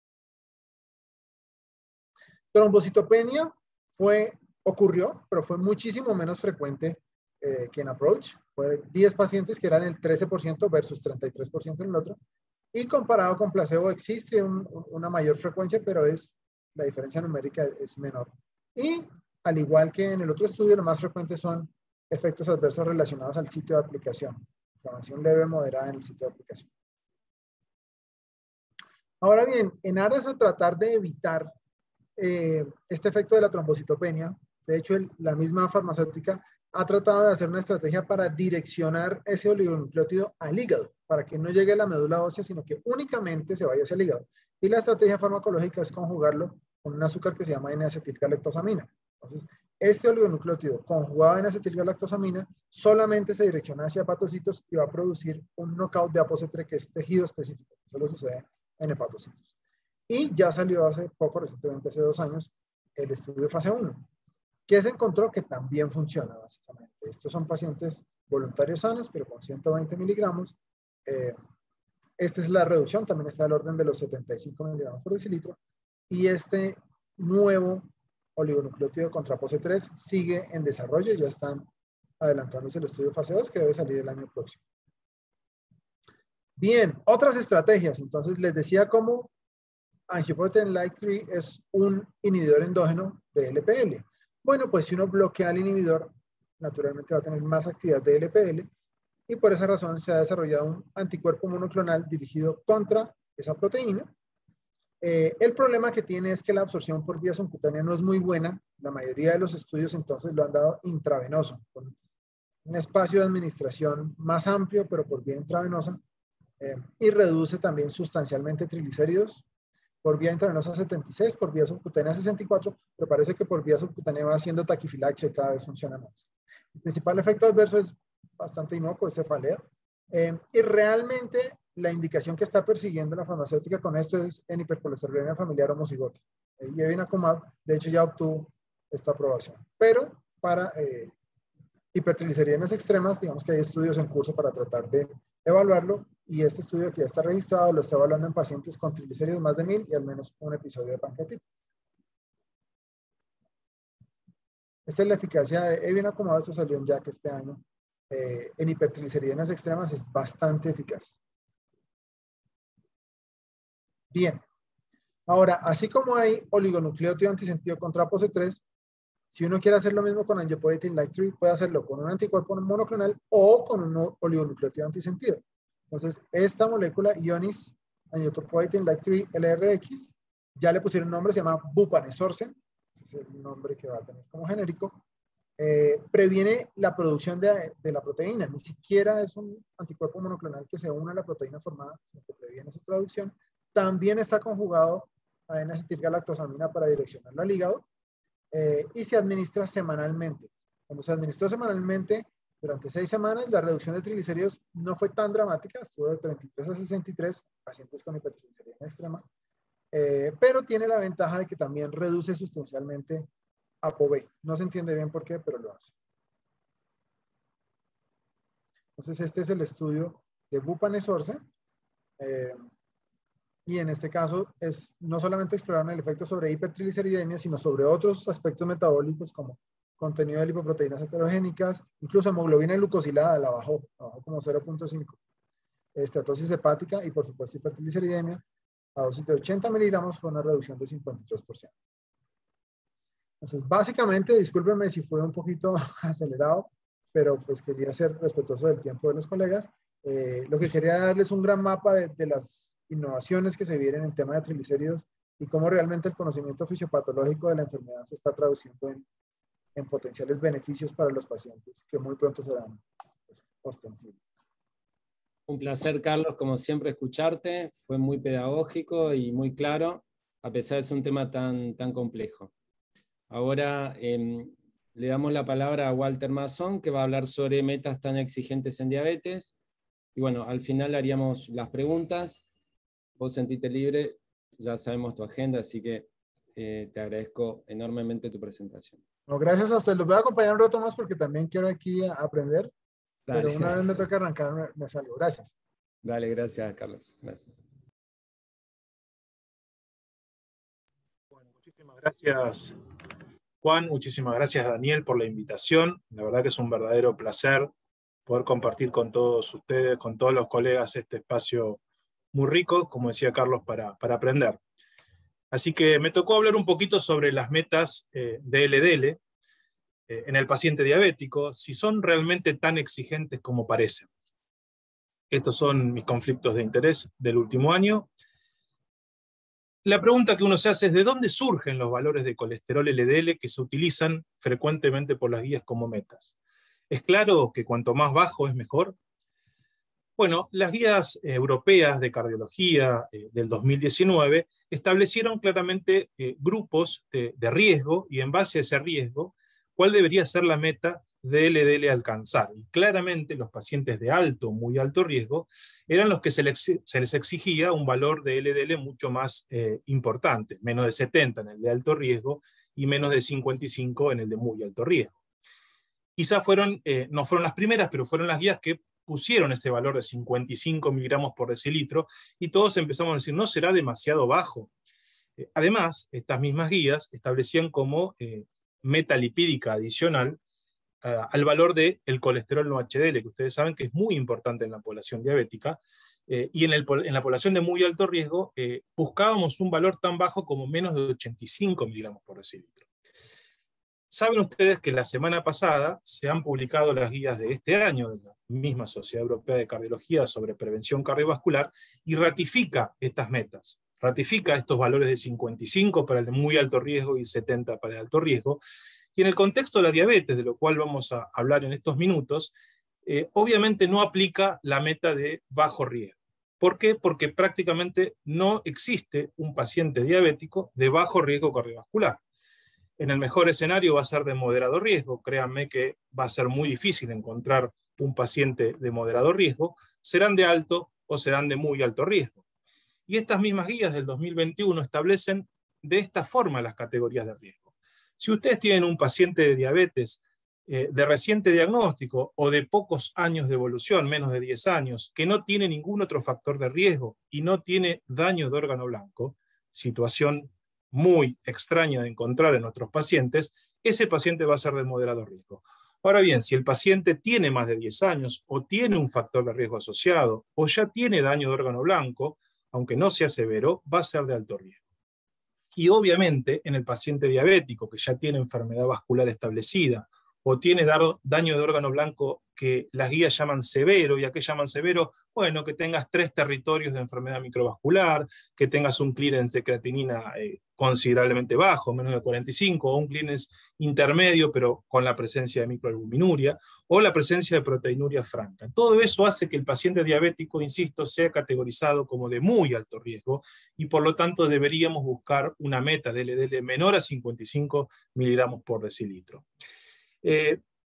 Trombocitopenia fue, ocurrió, pero fue muchísimo menos frecuente eh, que en Approach. Fue diez pacientes que eran el trece por ciento versus treinta y tres por ciento en el otro. Y comparado con placebo existe un, una mayor frecuencia, pero es, la diferencia numérica es menor. Y al igual que en el otro estudio, lo más frecuente son efectos adversos relacionados al sitio de aplicación. inflamación leve moderada en el sitio de aplicación. Ahora bien, en aras a tratar de evitar eh, este efecto de la trombocitopenia, de hecho el, la misma farmacéutica ha tratado de hacer una estrategia para direccionar ese oligonucleótido al hígado, para que no llegue a la médula ósea, sino que únicamente se vaya hacia el hígado. Y la estrategia farmacológica es conjugarlo con un azúcar que se llama N acetilgalactosamina. Entonces, este oligonucleótido conjugado a N acetilgalactosamina solamente se direcciona hacia hepatocitos y va a producir un knockout de A P O C tres que es tejido específico. Solo sucede en hepatocitos. Y ya salió hace poco, recientemente hace dos años, el estudio fase uno, que se encontró que también funciona básicamente. Estos son pacientes voluntarios sanos, pero con ciento veinte miligramos. Eh, esta es la reducción, también está al orden de los setenta y cinco miligramos por decilitro. Y este nuevo oligonucleótido contra A P O C tres sigue en desarrollo, ya están adelantándose el estudio fase dos que debe salir el año próximo. Bien, otras estrategias. Entonces les decía cómo angiopoietin like tres es un inhibidor endógeno de L P L. Bueno, pues si uno bloquea el inhibidor, naturalmente va a tener más actividad de L P L y por esa razón se ha desarrollado un anticuerpo monoclonal dirigido contra esa proteína. Eh, el problema que tiene es que la absorción por vía subcutánea no es muy buena. La mayoría de los estudios entonces lo han dado intravenoso, con un espacio de administración más amplio, pero por vía intravenosa, eh, y reduce también sustancialmente triglicéridos. Por vía intravenosa setenta y seis, por vía subcutánea sesenta y cuatro, pero parece que por vía subcutánea va haciendo taquifilaxia y cada vez funciona más. El principal efecto adverso es bastante inocuo, es cefalea. Eh, y realmente la indicación que está persiguiendo la farmacéutica con esto es en hipercolesterolemia familiar homocigota. Eh, y evinacumab, de hecho, ya obtuvo esta aprobación. Pero para eh, hipertrigliceridemias extremas, digamos que hay estudios en curso para tratar de evaluarlo, y este estudio que ya está registrado lo está evaluando en pacientes con triglicéridos más de mil y al menos un episodio de pancreatitis. Esta es la eficacia de evinacumab, esto salió en J A C este año. Eh, en hipertrigliceridemias extremas es bastante eficaz. Bien. Ahora, así como hay oligonucleótido antisentido contra A P O C tres, si uno quiere hacer lo mismo con angiopoietin like tres, puede hacerlo con un anticuerpo monoclonal o con un oligonucleótido antisentido. Entonces, esta molécula, Ionis angiopoietin like tres L R X, ya le pusieron nombre, se llama bupanesorsen, ese es el nombre que va a tener como genérico, eh, previene la producción de, de la proteína, ni siquiera es un anticuerpo monoclonal que se une a la proteína formada, sino que previene su producción. También está conjugado a N acetilgalactosamina para direccionarlo al hígado, eh, y se administra semanalmente. Cuando se administró semanalmente, durante seis semanas, la reducción de triglicéridos no fue tan dramática, estuvo de treinta y tres a sesenta y tres, pacientes con hipertrigliceridemia extrema, eh, pero tiene la ventaja de que también reduce sustancialmente A P O B. No se entiende bien por qué, pero lo hace. Entonces, este es el estudio de bupanesorsen, eh, y en este caso es no solamente explorar el efecto sobre hipertrigliceridemia, sino sobre otros aspectos metabólicos como contenido de lipoproteínas heterogénicas, incluso hemoglobina glucosilada la bajó, la bajó como cero punto cinco. Estatosis hepática y por supuesto hipertrigliceridemia, a dosis de ochenta miligramos fue una reducción de cincuenta y tres por ciento. Entonces, básicamente, discúlpenme si fue un poquito acelerado, pero pues quería ser respetuoso del tiempo de los colegas. Eh, lo que quería darles un gran mapa de, de las innovaciones que se vienen en el tema de triglicéridos y cómo realmente el conocimiento fisiopatológico de la enfermedad se está traduciendo en, en potenciales beneficios para los pacientes que muy pronto serán pues, ostensibles. Un placer, Carlos, como siempre, escucharte. Fue muy pedagógico y muy claro, a pesar de ser un tema tan, tan complejo. Ahora eh, le damos la palabra a Walter Mason, que va a hablar sobre metas tan exigentes en diabetes. Y bueno, al final haríamos las preguntas. Vos sentite libre, ya sabemos tu agenda, así que eh, te agradezco enormemente tu presentación. No, gracias a usted. Los voy a acompañar un rato más porque también quiero aquí aprender. Dale. Pero una vez me toca arrancar, me, me salgo. Gracias. Dale, gracias, Carlos. Gracias. Bueno, muchísimas gracias, Juan. Muchísimas gracias, Daniel, por la invitación. La verdad que es un verdadero placer poder compartir con todos ustedes, con todos los colegas, este espacio muy rico, como decía Carlos, para, para aprender. Así que me tocó hablar un poquito sobre las metas eh, de L D L eh, en el paciente diabético, si son realmente tan exigentes como parecen. Estos son mis conflictos de interés del último año. La pregunta que uno se hace es: ¿de dónde surgen los valores de colesterol L D L que se utilizan frecuentemente por las guías como metas? ¿Es claro que cuanto más bajo es mejor? Bueno, las guías eh, europeas de cardiología eh, del dos mil diecinueve establecieron claramente eh, grupos de, de riesgo, y en base a ese riesgo, cuál debería ser la meta de L D L a alcanzar. Y claramente los pacientes de alto, muy alto riesgo, eran los que se les, se les exigía un valor de L D L mucho más eh, importante, menos de setenta en el de alto riesgo y menos de cincuenta y cinco en el de muy alto riesgo. Quizás fueron, eh, no fueron las primeras, pero fueron las guías que pusieron ese valor de cincuenta y cinco miligramos por decilitro, y todos empezamos a decir: ¿no será demasiado bajo? Eh, además, estas mismas guías establecían como eh, meta lipídica adicional eh, al valor del colesterol no H D L, que ustedes saben que es muy importante en la población diabética, eh, y en, el, en la población de muy alto riesgo eh, buscábamos un valor tan bajo como menos de ochenta y cinco miligramos por decilitro. Saben ustedes que la semana pasada se han publicado las guías de este año de la misma Sociedad Europea de Cardiología sobre prevención cardiovascular, y ratifica estas metas, ratifica estos valores de cincuenta y cinco para el de muy alto riesgo y setenta para el alto riesgo. Y en el contexto de la diabetes, de lo cual vamos a hablar en estos minutos, eh, obviamente no aplica la meta de bajo riesgo. ¿Por qué? Porque prácticamente no existe un paciente diabético de bajo riesgo cardiovascular. En el mejor escenario va a ser de moderado riesgo. Créanme que va a ser muy difícil encontrar un paciente de moderado riesgo. Serán de alto o serán de muy alto riesgo. Y estas mismas guías del dos mil veintiuno establecen de esta forma las categorías de riesgo. Si ustedes tienen un paciente de diabetes eh, de reciente diagnóstico o de pocos años de evolución, menos de diez años, que no tiene ningún otro factor de riesgo y no tiene daño de órgano blanco, situación muy extraña de encontrar en nuestros pacientes, ese paciente va a ser de moderado riesgo. Ahora bien, si el paciente tiene más de diez años, o tiene un factor de riesgo asociado, o ya tiene daño de órgano blanco, aunque no sea severo, va a ser de alto riesgo. Y obviamente, en el paciente diabético que ya tiene enfermedad vascular establecida, o tiene daño de órgano blanco que las guías llaman severo. ¿Y a qué llaman severo? Bueno, que tengas tres territorios de enfermedad microvascular, que tengas un clearance de creatinina eh, considerablemente bajo, menos de cuarenta y cinco, o un clearance intermedio, pero con la presencia de microalbuminuria, o la presencia de proteinuria franca. Todo eso hace que el paciente diabético, insisto, sea categorizado como de muy alto riesgo, y por lo tanto deberíamos buscar una meta de L D L menor a cincuenta y cinco miligramos por decilitro. Eh,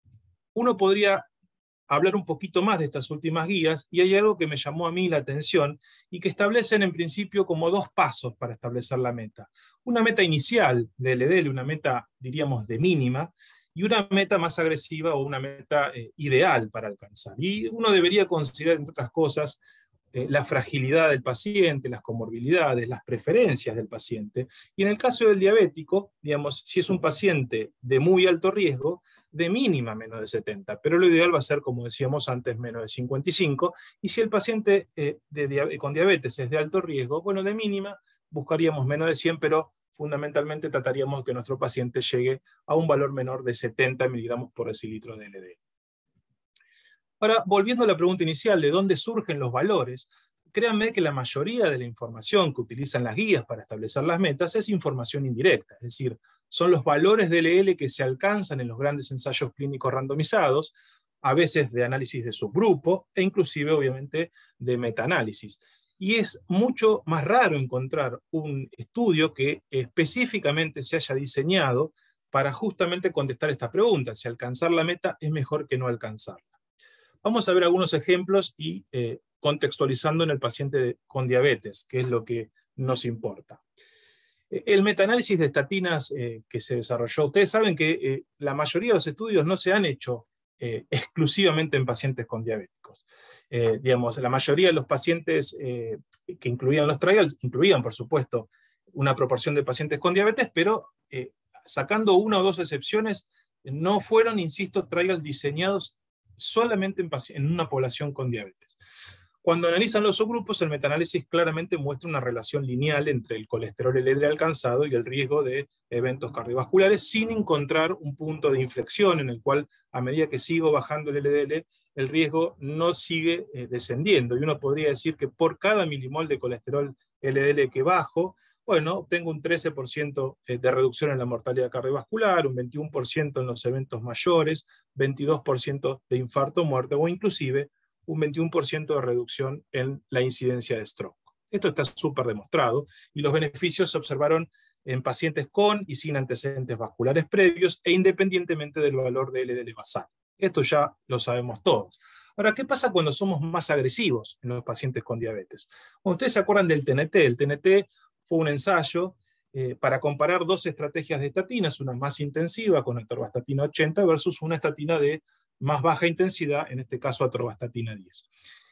uno podría hablar un poquito más de estas últimas guías, y hay algo que me llamó a mí la atención, y que establecen en principio como dos pasos para establecer la meta. Una meta inicial de L D L, una meta, diríamos, de mínima, y una meta más agresiva, o una meta eh, ideal para alcanzar. Y uno debería considerar, entre otras cosas, eh, la fragilidad del paciente, las comorbilidades, las preferencias del paciente. Y en el caso del diabético, digamos, si es un paciente de muy alto riesgo, de mínima menos de setenta, pero lo ideal va a ser, como decíamos antes, menos de cincuenta y cinco, y si el paciente eh, de, con diabetes es de alto riesgo, bueno, de mínima buscaríamos menos de cien, pero fundamentalmente trataríamos de que nuestro paciente llegue a un valor menor de setenta miligramos por decilitro de L D L. Ahora, volviendo a la pregunta inicial, ¿de dónde surgen los valores? Créanme que la mayoría de la información que utilizan las guías para establecer las metas es información indirecta, es decir, son los valores de L L que se alcanzan en los grandes ensayos clínicos randomizados, a veces de análisis de subgrupo, e inclusive, obviamente, de metaanálisis. Y es mucho más raro encontrar un estudio que específicamente se haya diseñado para justamente contestar esta pregunta: si alcanzar la meta es mejor que no alcanzarla. Vamos a ver algunos ejemplos y eh, contextualizando en el paciente con diabetes, que es lo que nos importa. El metaanálisis de estatinas eh, que se desarrolló, ustedes saben que eh, la mayoría de los estudios no se han hecho eh, exclusivamente en pacientes con diabéticos. Eh, digamos, la mayoría de los pacientes eh, que incluían los trials, incluían por supuesto una proporción de pacientes con diabetes, pero eh, sacando una o dos excepciones, no fueron, insisto, trials diseñados solamente en, en una población con diabetes. Cuando analizan los subgrupos, el metaanálisis claramente muestra una relación lineal entre el colesterol L D L alcanzado y el riesgo de eventos cardiovasculares, sin encontrar un punto de inflexión en el cual, a medida que sigo bajando el L D L, el riesgo no sigue eh, descendiendo. Y uno podría decir que por cada milimol de colesterol L D L que bajo, bueno, tengo un trece por ciento de reducción en la mortalidad cardiovascular, un veintiuno por ciento en los eventos mayores, veintidós por ciento de infarto, muerte, o inclusive un veintiuno por ciento de reducción en la incidencia de stroke. Esto está súper demostrado, y los beneficios se observaron en pacientes con y sin antecedentes vasculares previos, e independientemente del valor de L D L basal. Esto ya lo sabemos todos. Ahora, ¿qué pasa cuando somos más agresivos en los pacientes con diabetes? Bueno, ustedes se acuerdan del T N T. El T N T fue un ensayo eh, para comparar dos estrategias de estatinas, una más intensiva con atorvastatina ochenta versus una estatina de más baja intensidad, en este caso atorvastatina diez.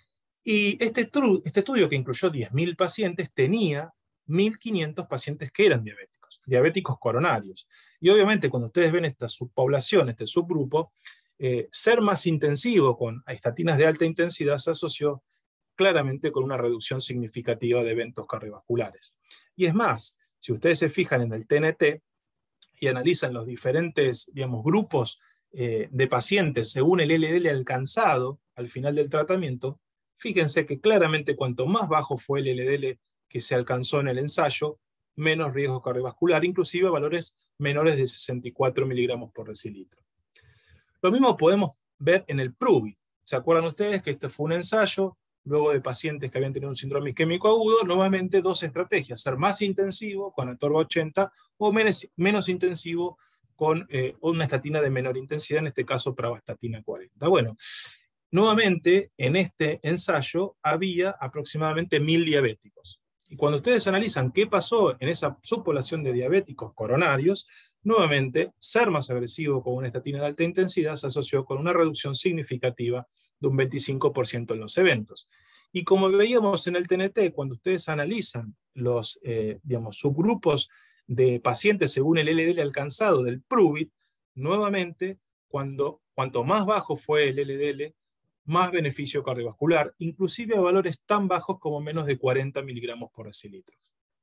Y este, este estudio, que incluyó diez mil pacientes, tenía mil quinientos pacientes que eran diabéticos, diabéticos coronarios. Y obviamente cuando ustedes ven esta subpoblación, este subgrupo, eh, ser más intensivo con estatinas de alta intensidad se asoció claramente con una reducción significativa de eventos cardiovasculares. Y es más, si ustedes se fijan en el T N T y analizan los diferentes, digamos, grupos eh, de pacientes según el L D L alcanzado al final del tratamiento, fíjense que claramente cuanto más bajo fue el L D L que se alcanzó en el ensayo, menos riesgo cardiovascular, inclusive valores menores de sesenta y cuatro miligramos por decilitro. Lo mismo podemos ver en el PRUVIT. ¿Se acuerdan ustedes que este fue un ensayo, luego de pacientes que habían tenido un síndrome isquémico agudo? Nuevamente dos estrategias: ser más intensivo con atorva ochenta o menos, menos intensivo con eh, una estatina de menor intensidad, en este caso pravastatina cuarenta. Bueno, nuevamente en este ensayo había aproximadamente mil diabéticos. Y cuando ustedes analizan qué pasó en esa subpoblación de diabéticos coronarios, nuevamente ser más agresivo con una estatina de alta intensidad se asoció con una reducción significativa de un veinticinco por ciento en los eventos. Y como veíamos en el T N T, cuando ustedes analizan los eh, digamos, subgrupos de pacientes según el L D L alcanzado del PRUVIT, nuevamente, cuando, cuanto más bajo fue el L D L, más beneficio cardiovascular, inclusive a valores tan bajos como menos de cuarenta miligramos por decilitro.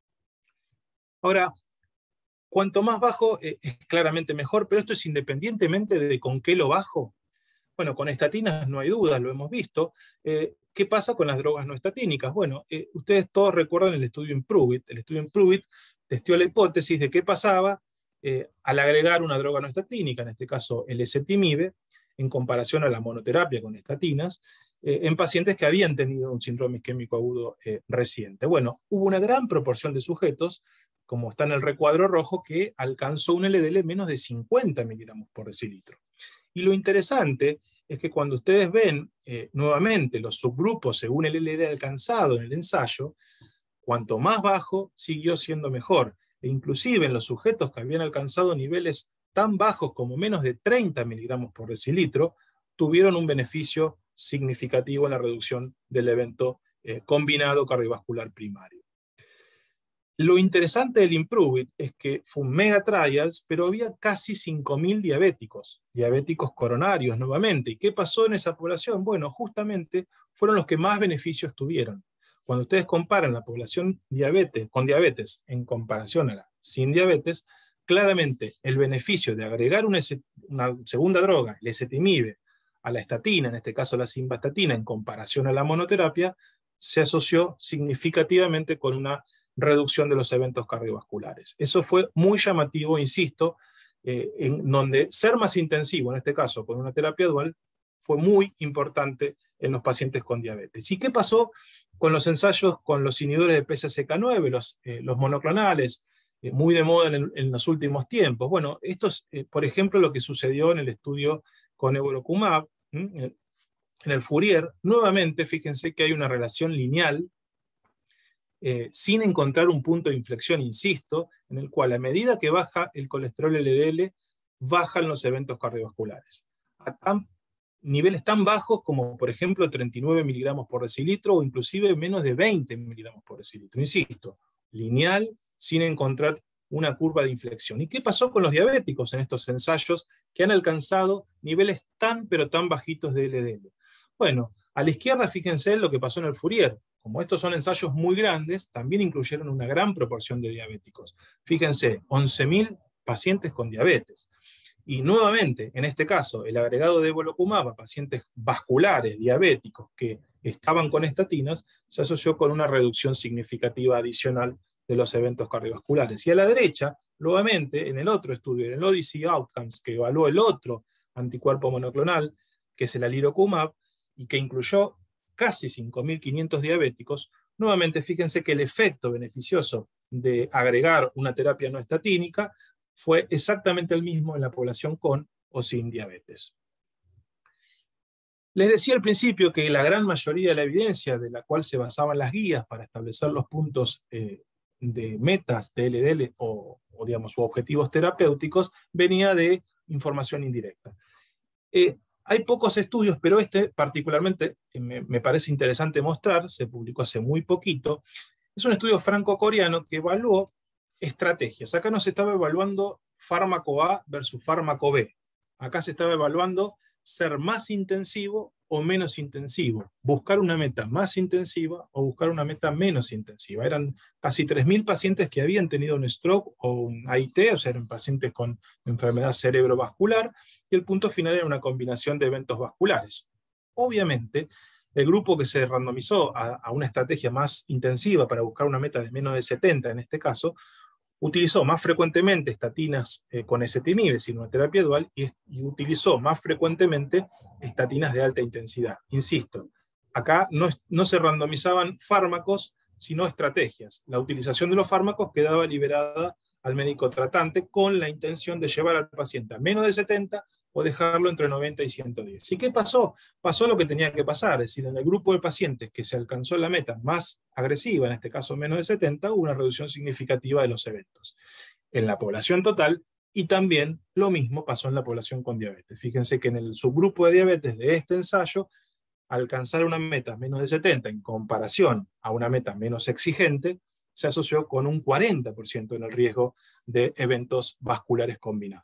Ahora, cuanto más bajo eh, es claramente mejor, pero esto es independientemente de con qué lo bajo. Bueno, con estatinas no hay dudas, lo hemos visto. Eh, ¿Qué pasa con las drogas no estatínicas? Bueno, eh, ustedes todos recuerdan el estudio IMPROVE-IT. El estudio IMPROVE-IT testeó la hipótesis de qué pasaba eh, al agregar una droga no estatínica, en este caso el ezetimibe, en comparación a la monoterapia con estatinas, eh, en pacientes que habían tenido un síndrome isquémico agudo eh, reciente. Bueno, hubo una gran proporción de sujetos, como está en el recuadro rojo, que alcanzó un L D L menos de cincuenta miligramos por decilitro. Y lo interesante es que cuando ustedes ven eh, nuevamente los subgrupos según el L D L alcanzado en el ensayo, cuanto más bajo siguió siendo mejor. E inclusive en los sujetos que habían alcanzado niveles tan bajos como menos de treinta miligramos por decilitro, tuvieron un beneficio significativo en la reducción del evento eh, combinado cardiovascular primario. Lo interesante del IMPROVE-IT es que fue un mega trials, pero había casi cinco mil diabéticos, diabéticos coronarios nuevamente. ¿Y qué pasó en esa población? Bueno, justamente fueron los que más beneficios tuvieron. Cuando ustedes comparan la población diabetes, con diabetes en comparación a la sin diabetes, claramente el beneficio de agregar una, una segunda droga, el ezetimibe, a la estatina, en este caso la simvastatina, en comparación a la monoterapia, se asoció significativamente con una reducción de los eventos cardiovasculares. Eso fue muy llamativo, insisto, eh, en donde ser más intensivo, en este caso con una terapia dual, fue muy importante en los pacientes con diabetes. ¿Y qué pasó con los ensayos con los inhibidores de P C S K nueve, los, eh, los monoclonales, eh, muy de moda en, en los últimos tiempos? Bueno, esto es, eh, por ejemplo, lo que sucedió en el estudio con evolocumab, ¿m? En el Fourier. Nuevamente, fíjense que hay una relación lineal, eh, sin encontrar un punto de inflexión, insisto, en el cual a medida que baja el colesterol L D L, bajan los eventos cardiovasculares. A tan, niveles tan bajos como, por ejemplo, treinta y nueve miligramos por decilitro, o inclusive menos de veinte miligramos por decilitro. Insisto, lineal, sin encontrar una curva de inflexión. ¿Y qué pasó con los diabéticos en estos ensayos que han alcanzado niveles tan pero tan bajitos de L D L? Bueno, A la izquierda, fíjense lo que pasó en el Fourier. Como estos son ensayos muy grandes, también incluyeron una gran proporción de diabéticos. Fíjense, once mil pacientes con diabetes. Y nuevamente, en este caso, el agregado de evolocumab a pacientes vasculares, diabéticos, que estaban con estatinas, se asoció con una reducción significativa adicional de los eventos cardiovasculares. Y a la derecha, nuevamente, en el otro estudio, en el Odyssey Outcomes, que evaluó el otro anticuerpo monoclonal, que es el alirocumab, y que incluyó casi cinco mil quinientos diabéticos, nuevamente fíjense que el efecto beneficioso de agregar una terapia no estatínica fue exactamente el mismo en la población con o sin diabetes. Les decía al principio que la gran mayoría de la evidencia de la cual se basaban las guías para establecer los puntos eh, de metas de L D L o, o, digamos, o objetivos terapéuticos venía de información indirecta. Eh, Hay pocos estudios, pero este particularmente me, me parece interesante mostrar, se publicó hace muy poquito. Es un estudio franco-coreano que evaluó estrategias. Acá no se estaba evaluando fármaco A versus fármaco B. Acá se estaba evaluando ser más intensivo o menos intensivo, buscar una meta más intensiva o buscar una meta menos intensiva. Eran casi tres mil pacientes que habían tenido un stroke o un A I T, o sea, eran pacientes con enfermedad cerebrovascular, y el punto final era una combinación de eventos vasculares. Obviamente, el grupo que se randomizó a, a una estrategia más intensiva para buscar una meta de menos de setenta en este caso, utilizó más frecuentemente estatinas eh, con ezetimibe, sin una terapia dual, y, y utilizó más frecuentemente estatinas de alta intensidad. Insisto, acá no, no se randomizaban fármacos, sino estrategias. La utilización de los fármacos quedaba liberada al médico tratante con la intención de llevar al paciente a menos de setenta o dejarlo entre noventa y ciento diez. ¿Y qué pasó? Pasó lo que tenía que pasar, es decir, en el grupo de pacientes que se alcanzó la meta más agresiva, en este caso menos de setenta, hubo una reducción significativa de los eventos en la población total, y también lo mismo pasó en la población con diabetes. Fíjense que en el subgrupo de diabetes de este ensayo, alcanzar una meta menos de setenta en comparación a una meta menos exigente, se asoció con un cuarenta por ciento en el riesgo de eventos vasculares combinados.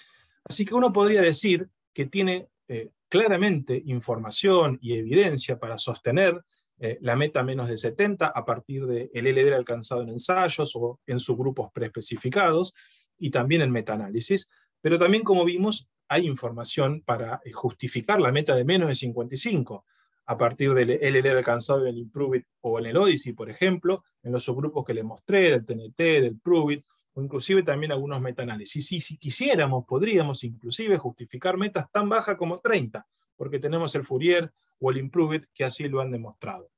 Así que uno podría decir que tiene eh, claramente información y evidencia para sostener eh, la meta menos de setenta a partir del L D L alcanzado en ensayos o en subgrupos preespecificados, y también en metaanálisis, pero también, como vimos, hay información para eh, justificar la meta de menos de cincuenta y cinco a partir del L D L alcanzado en el IMPROVE-IT o en el Odyssey, por ejemplo, en los subgrupos que les mostré, del T N T, del PROVE-IT, o inclusive también algunos metaanálisis. Y si quisiéramos, podríamos inclusive justificar metas tan bajas como treinta, porque tenemos el Fourier o el IMPROVE-IT que así lo han demostrado.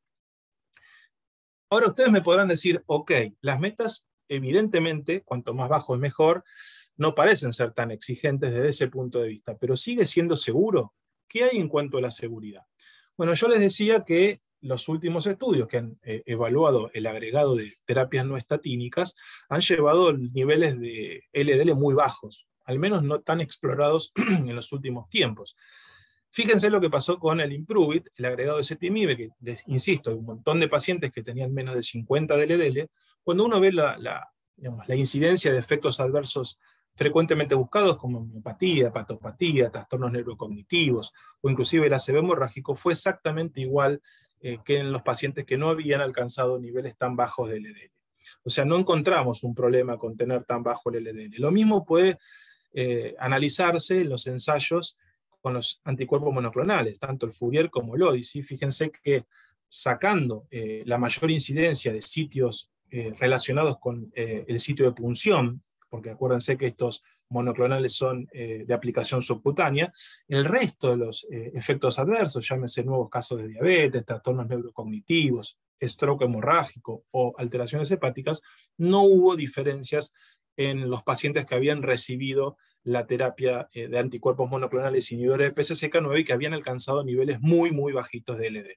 Ahora ustedes me podrán decir, ok, las metas evidentemente, cuanto más bajo es mejor, no parecen ser tan exigentes desde ese punto de vista, pero ¿sigue siendo seguro? ¿Qué hay en cuanto a la seguridad? Bueno, yo les decía que los últimos estudios que han eh, evaluado el agregado de terapias no estatínicas han llevado niveles de L D L muy bajos, al menos no tan explorados en los últimos tiempos. Fíjense lo que pasó con el IMPROVE-IT, el agregado de ezetimibe, que les insisto, hay un montón de pacientes que tenían menos de cincuenta de L D L. Cuando uno ve la, la, digamos, la incidencia de efectos adversos frecuentemente buscados como miopatía, hepatopatía, trastornos neurocognitivos o inclusive el A C V hemorrágico, fue exactamente igual eh, que en los pacientes que no habían alcanzado niveles tan bajos de L D L. O sea, no encontramos un problema con tener tan bajo el L D L. Lo mismo puede eh, analizarse en los ensayos con los anticuerpos monoclonales, tanto el Fourier como el Odyssey. Fíjense que sacando eh, la mayor incidencia de sitios eh, relacionados con eh, el sitio de punción, porque acuérdense que estos monoclonales son eh, de aplicación subcutánea, el resto de los eh, efectos adversos, llámense nuevos casos de diabetes, trastornos neurocognitivos, stroke hemorrágico o alteraciones hepáticas, no hubo diferencias en los pacientes que habían recibido la terapia eh, de anticuerpos monoclonales inhibidores de P C S K nueve y que habían alcanzado niveles muy, muy bajitos de L D L.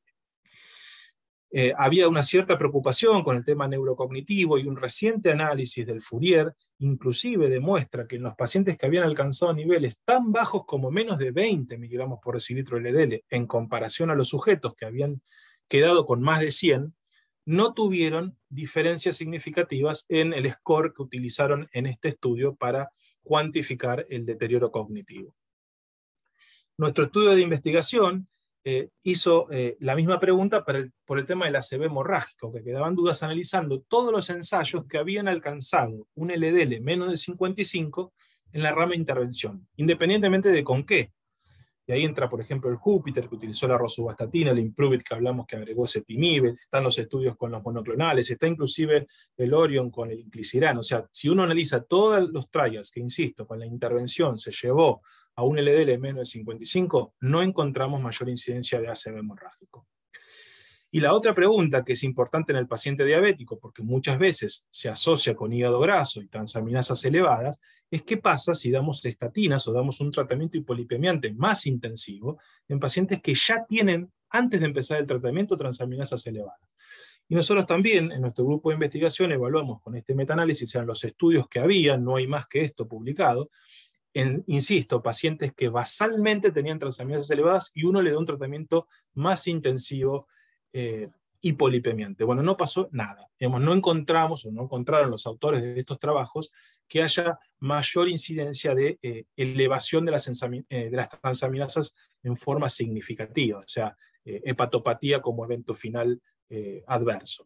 Eh, había una cierta preocupación con el tema neurocognitivo, y un reciente análisis del Fourier inclusive demuestra que en los pacientes que habían alcanzado niveles tan bajos como menos de veinte miligramos por decilitro de L D L en comparación a los sujetos que habían quedado con más de cien, no tuvieron diferencias significativas en el score que utilizaron en este estudio para cuantificar el deterioro cognitivo. Nuestro estudio de investigación eh, hizo eh, la misma pregunta para el, por el tema del A C V hemorrágico, que quedaban dudas analizando todos los ensayos que habían alcanzado un L D L menos de cincuenta y cinco en la rama de intervención, independientemente de con qué. Y ahí entra, por ejemplo, el Júpiter, que utilizó la rosuvastatina, el Improvit, que hablamos que agregó ezetimibe, están los estudios con los monoclonales, está inclusive el Orion con el inclisiran. O sea, si uno analiza todos los trials que, insisto, con la intervención se llevó a un L D L menos de cincuenta y cinco, no encontramos mayor incidencia de A C V hemorrágico. Y la otra pregunta que es importante en el paciente diabético, porque muchas veces se asocia con hígado graso y transaminasas elevadas, es qué pasa si damos estatinas o damos un tratamiento hipolipemiante más intensivo en pacientes que ya tienen, antes de empezar el tratamiento, transaminasas elevadas. Y nosotros también, en nuestro grupo de investigación, evaluamos con este metaanálisis, eran los estudios que había, no hay más que esto publicado, en, insisto, pacientes que basalmente tenían transaminasas elevadas y uno le da un tratamiento más intensivo Eh, hipolipemiante. Bueno, no pasó nada. Digamos, no encontramos, o no encontraron los autores de estos trabajos, que haya mayor incidencia de eh, elevación de las, eh, de las transaminasas en forma significativa, o sea, eh, hepatopatía como evento final eh, adverso.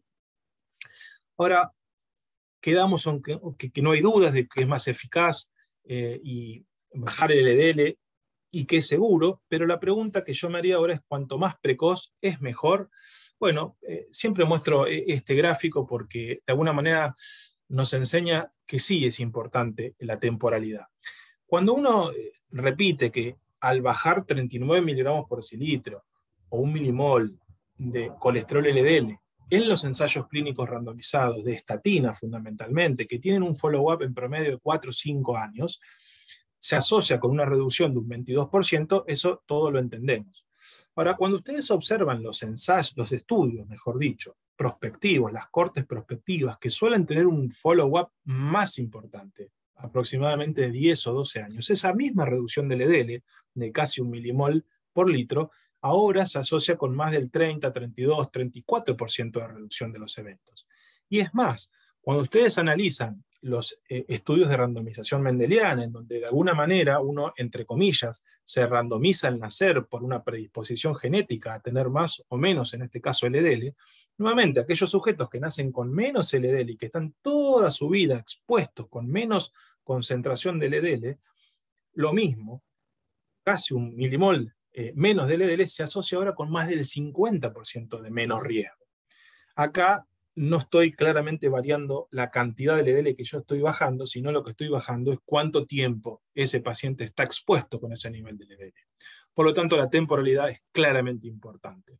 Ahora, quedamos en que, que, que no hay dudas de que es más eficaz eh, y bajar el L D L y que es seguro, pero la pregunta que yo me haría ahora es: ¿cuanto más precoz es mejor? Bueno, eh, siempre muestro este gráfico porque de alguna manera nos enseña que sí es importante la temporalidad. Cuando uno repite que al bajar treinta y nueve miligramos por decilitro o un milimol de colesterol L D L en los ensayos clínicos randomizados de estatina fundamentalmente, que tienen un follow-up en promedio de cuatro o cinco años, se asocia con una reducción de un veintidós por ciento, eso todo lo entendemos. Ahora, cuando ustedes observan los ensayos, los estudios, mejor dicho, prospectivos, las cortes prospectivas, que suelen tener un follow-up más importante, aproximadamente de diez o doce años, esa misma reducción de L D L, de casi un milimol por litro, ahora se asocia con más del treinta, treinta y dos, treinta y cuatro por ciento de reducción de los eventos. Y es más, cuando ustedes analizan los eh, estudios de randomización mendeliana, en donde de alguna manera uno, entre comillas, se randomiza al nacer por una predisposición genética a tener más o menos, en este caso L D L, nuevamente aquellos sujetos que nacen con menos L D L y que están toda su vida expuestos con menos concentración de L D L, lo mismo, casi un milimol eh, menos de L D L se asocia ahora con más del cincuenta por ciento de menos riesgo. Acá no estoy claramente variando la cantidad de L D L que yo estoy bajando, sino lo que estoy bajando es cuánto tiempo ese paciente está expuesto con ese nivel de L D L. Por lo tanto, la temporalidad es claramente importante.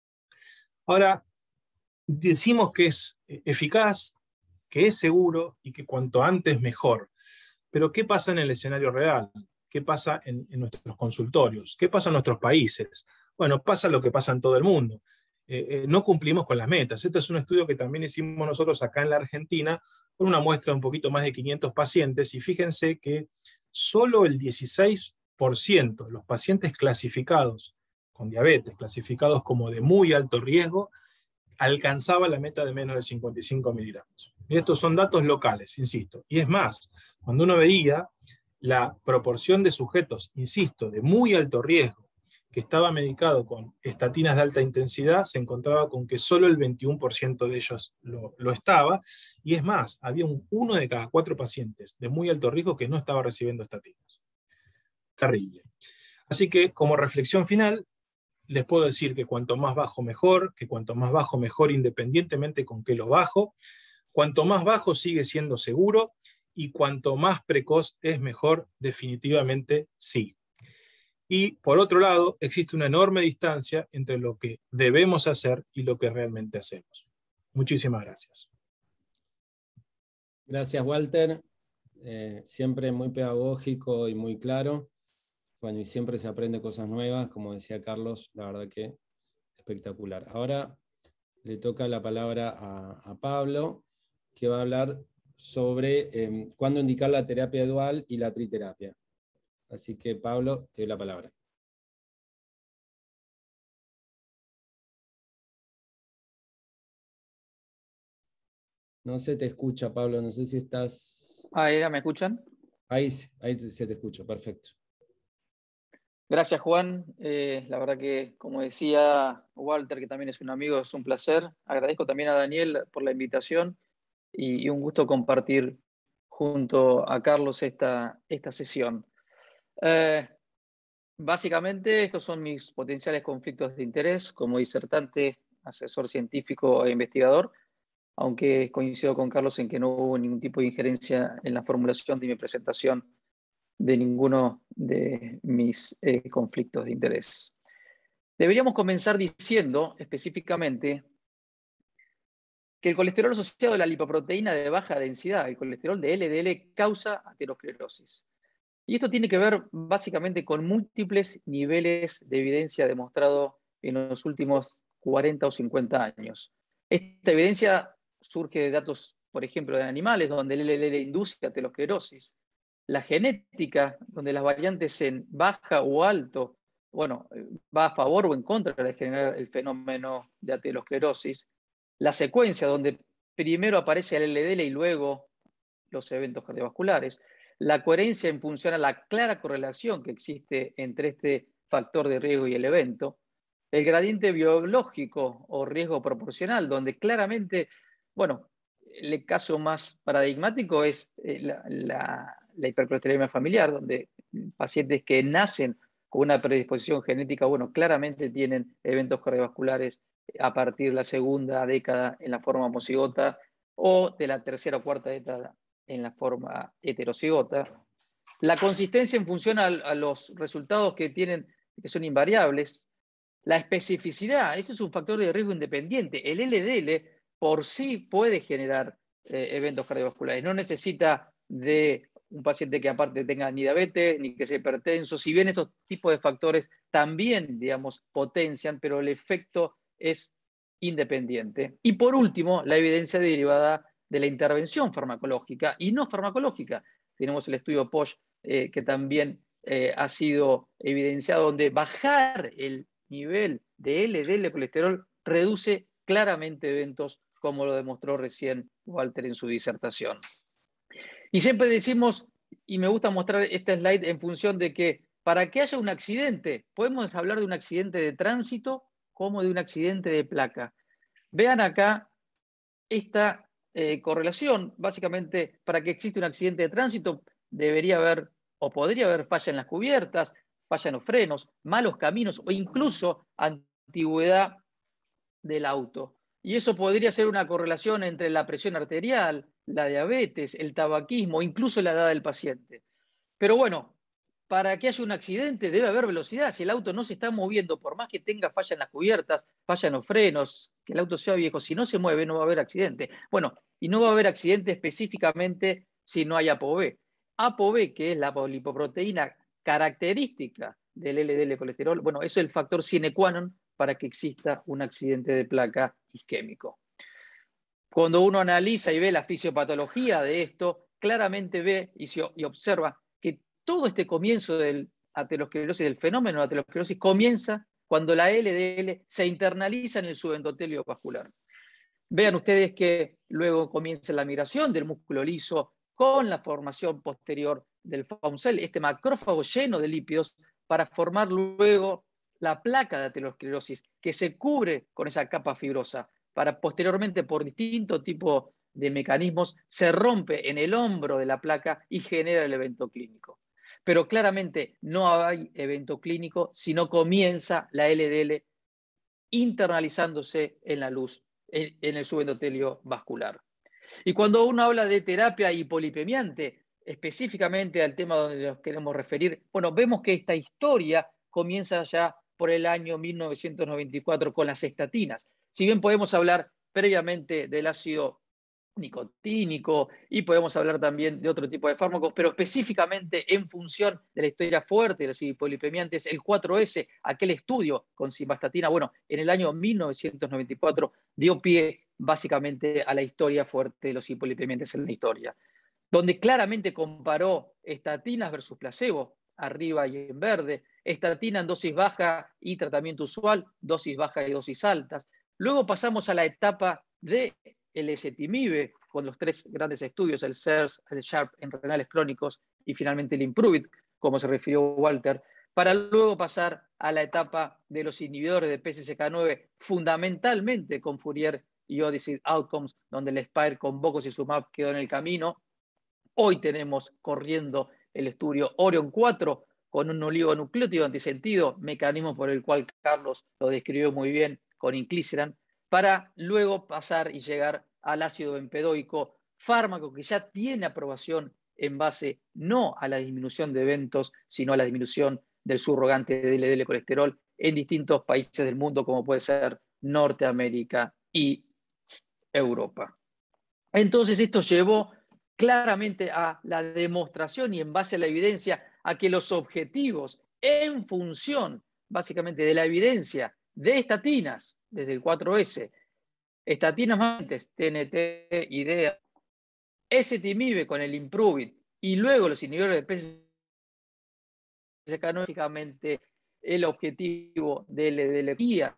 Ahora, decimos que es eficaz, que es seguro y que cuanto antes mejor. Pero ¿qué pasa en el escenario real? ¿Qué pasa en, en nuestros consultorios? ¿Qué pasa en nuestros países? Bueno, pasa lo que pasa en todo el mundo. Eh, eh, no cumplimos con las metas. Este es un estudio que también hicimos nosotros acá en la Argentina, con una muestra de un poquito más de quinientos pacientes, y fíjense que solo el dieciséis por ciento de los pacientes clasificados con diabetes, clasificados como de muy alto riesgo, alcanzaba la meta de menos de cincuenta y cinco miligramos. Y estos son datos locales, insisto. Y es más, cuando uno veía la proporción de sujetos, insisto, de muy alto riesgo, que estaba medicado con estatinas de alta intensidad, se encontraba con que solo el veintiuno por ciento de ellos lo, lo estaba, y es más, había un uno de cada cuatro pacientes de muy alto riesgo que no estaba recibiendo estatinas. Terrible. Así que, como reflexión final, les puedo decir que cuanto más bajo mejor, que cuanto más bajo mejor independientemente con qué lo bajo, cuanto más bajo sigue siendo seguro, y cuanto más precoz es mejor, definitivamente sí. Y por otro lado, existe una enorme distancia entre lo que debemos hacer y lo que realmente hacemos. Muchísimas gracias. Gracias, Walter. Eh, siempre muy pedagógico y muy claro. Bueno, y siempre se aprende cosas nuevas, como decía Carlos, la verdad que espectacular. Ahora le toca la palabra a, a Pablo, que va a hablar sobre eh, cuándo indicar la terapia dual y la triterapia. Así que, Pablo, te doy la palabra. No se te escucha, Pablo, no sé si estás... Ahí, ¿me escuchan? Ahí, ahí se te escucha, perfecto. Gracias, Juan. Eh, la verdad que, como decía Walter, que también es un amigo, es un placer. Agradezco también a Daniel por la invitación y, y un gusto compartir junto a Carlos esta, esta sesión. Eh, básicamente, estos son mis potenciales conflictos de interés como disertante, asesor científico e investigador, aunque coincido con Carlos en que no hubo ningún tipo de injerencia en la formulación de mi presentación de ninguno de mis eh, conflictos de interés. Deberíamos comenzar diciendo específicamente que el colesterol asociado a la lipoproteína de baja densidad, el colesterol de L D L, causa aterosclerosis. Y esto tiene que ver básicamente con múltiples niveles de evidencia demostrado en los últimos cuarenta o cincuenta años. Esta evidencia surge de datos, por ejemplo, de animales, donde el L D L induce aterosclerosis. La genética, donde las variantes en baja o alto, bueno, va a favor o en contra de generar el fenómeno de aterosclerosis. La secuencia, donde primero aparece el L D L y luego los eventos cardiovasculares. La coherencia en función a la clara correlación que existe entre este factor de riesgo y el evento. El gradiente biológico o riesgo proporcional, donde claramente, bueno, el caso más paradigmático es la, la, la hipercolesterolemia familiar, donde pacientes que nacen con una predisposición genética, bueno, claramente tienen eventos cardiovasculares a partir de la segunda década en la forma homocigota o de la tercera o cuarta década en la forma heterocigota. La consistencia en función a, a los resultados que tienen, que son invariables. La especificidad, eso es un factor de riesgo independiente. El L D L por sí puede generar eh, eventos cardiovasculares. No necesita de un paciente que aparte tenga ni diabetes, ni que sea hipertenso. Si bien estos tipos de factores también, digamos, potencian, pero el efecto es independiente. Y por último, la evidencia derivada de la intervención farmacológica y no farmacológica. Tenemos el estudio Posh, eh, que también eh, ha sido evidenciado, donde bajar el nivel de L D L colesterol reduce claramente eventos, como lo demostró recién Walter en su disertación. Y siempre decimos, y me gusta mostrar este slide en función de que para que haya un accidente, podemos hablar de un accidente de tránsito como de un accidente de placa. Vean acá esta eh, correlación. Básicamente, para que exista un accidente de tránsito, debería haber o podría haber falla en las cubiertas, falla en los frenos, malos caminos o incluso antigüedad del auto. Y eso podría ser una correlación entre la presión arterial, la diabetes, el tabaquismo, incluso la edad del paciente. Pero bueno, para que haya un accidente debe haber velocidad. Si el auto no se está moviendo, por más que tenga falla en las cubiertas, falla en los frenos, que el auto sea viejo, si no se mueve no va a haber accidente. Bueno, y no va a haber accidente específicamente si no hay ApoB. ApoB, que es la lipoproteína característica del L D L colesterol, bueno, eso es el factor sine qua non para que exista un accidente de placa isquémico. Cuando uno analiza y ve la fisiopatología de esto, claramente ve y, se, y observa que todo este comienzo del aterosclerosis, del fenómeno de aterosclerosis, comienza cuando la L D L se internaliza en el subendotelio vascular. Vean ustedes que luego comienza la migración del músculo liso con la formación posterior del faucel, este macrófago lleno de lípidos, para formar luego la placa de aterosclerosis que se cubre con esa capa fibrosa, para posteriormente, por distintos tipos de mecanismos, se rompe en el hombro de la placa y genera el evento clínico. Pero claramente no hay evento clínico si no comienza la L D L internalizándose en la luz, en, en el subendotelio vascular. Y cuando uno habla de terapia hipolipemiante, específicamente al tema donde nos queremos referir, bueno, vemos que esta historia comienza ya por el año mil novecientos noventa y cuatro con las estatinas. Si bien podemos hablar previamente del ácido nicotínico y podemos hablar también de otro tipo de fármacos, pero específicamente en función de la historia fuerte de los hipolipemiantes, el cuatro ese, aquel estudio con simvastatina, bueno, en el año mil novecientos noventa y cuatro dio pie básicamente a la historia fuerte de los hipolipemiantes en la historia, donde claramente comparó estatinas versus placebo, arriba y en verde, estatina en dosis baja y tratamiento usual, dosis baja y dosis altas. Luego pasamos a la etapa de el ezetimibe, con los tres grandes estudios, el SERS, el SHARP en renales crónicos y finalmente el IMPROVE IT, como se refirió Walter, para luego pasar a la etapa de los inhibidores de P C S K nueve, fundamentalmente con Fourier y Odyssey Outcomes, donde el Spire con bococizumab quedó en el camino. Hoy tenemos corriendo el estudio Orion cuatro con un oligonucleótido antisentido, mecanismo por el cual Carlos lo describió muy bien con inclisiran, para luego pasar y llegar al ácido bempedoico, fármaco que ya tiene aprobación en base no a la disminución de eventos, sino a la disminución del subrogante de L D L colesterol en distintos países del mundo, como puede ser Norteamérica y Europa. Entonces esto llevó claramente a la demostración y en base a la evidencia a que los objetivos en función básicamente de la evidencia de estatinas, desde el cuatro S, estatinas más T N T, IDEA, ezetimibe con el Improvit y luego los inhibidores de P C S K nueve, básicamente el objetivo de la guía,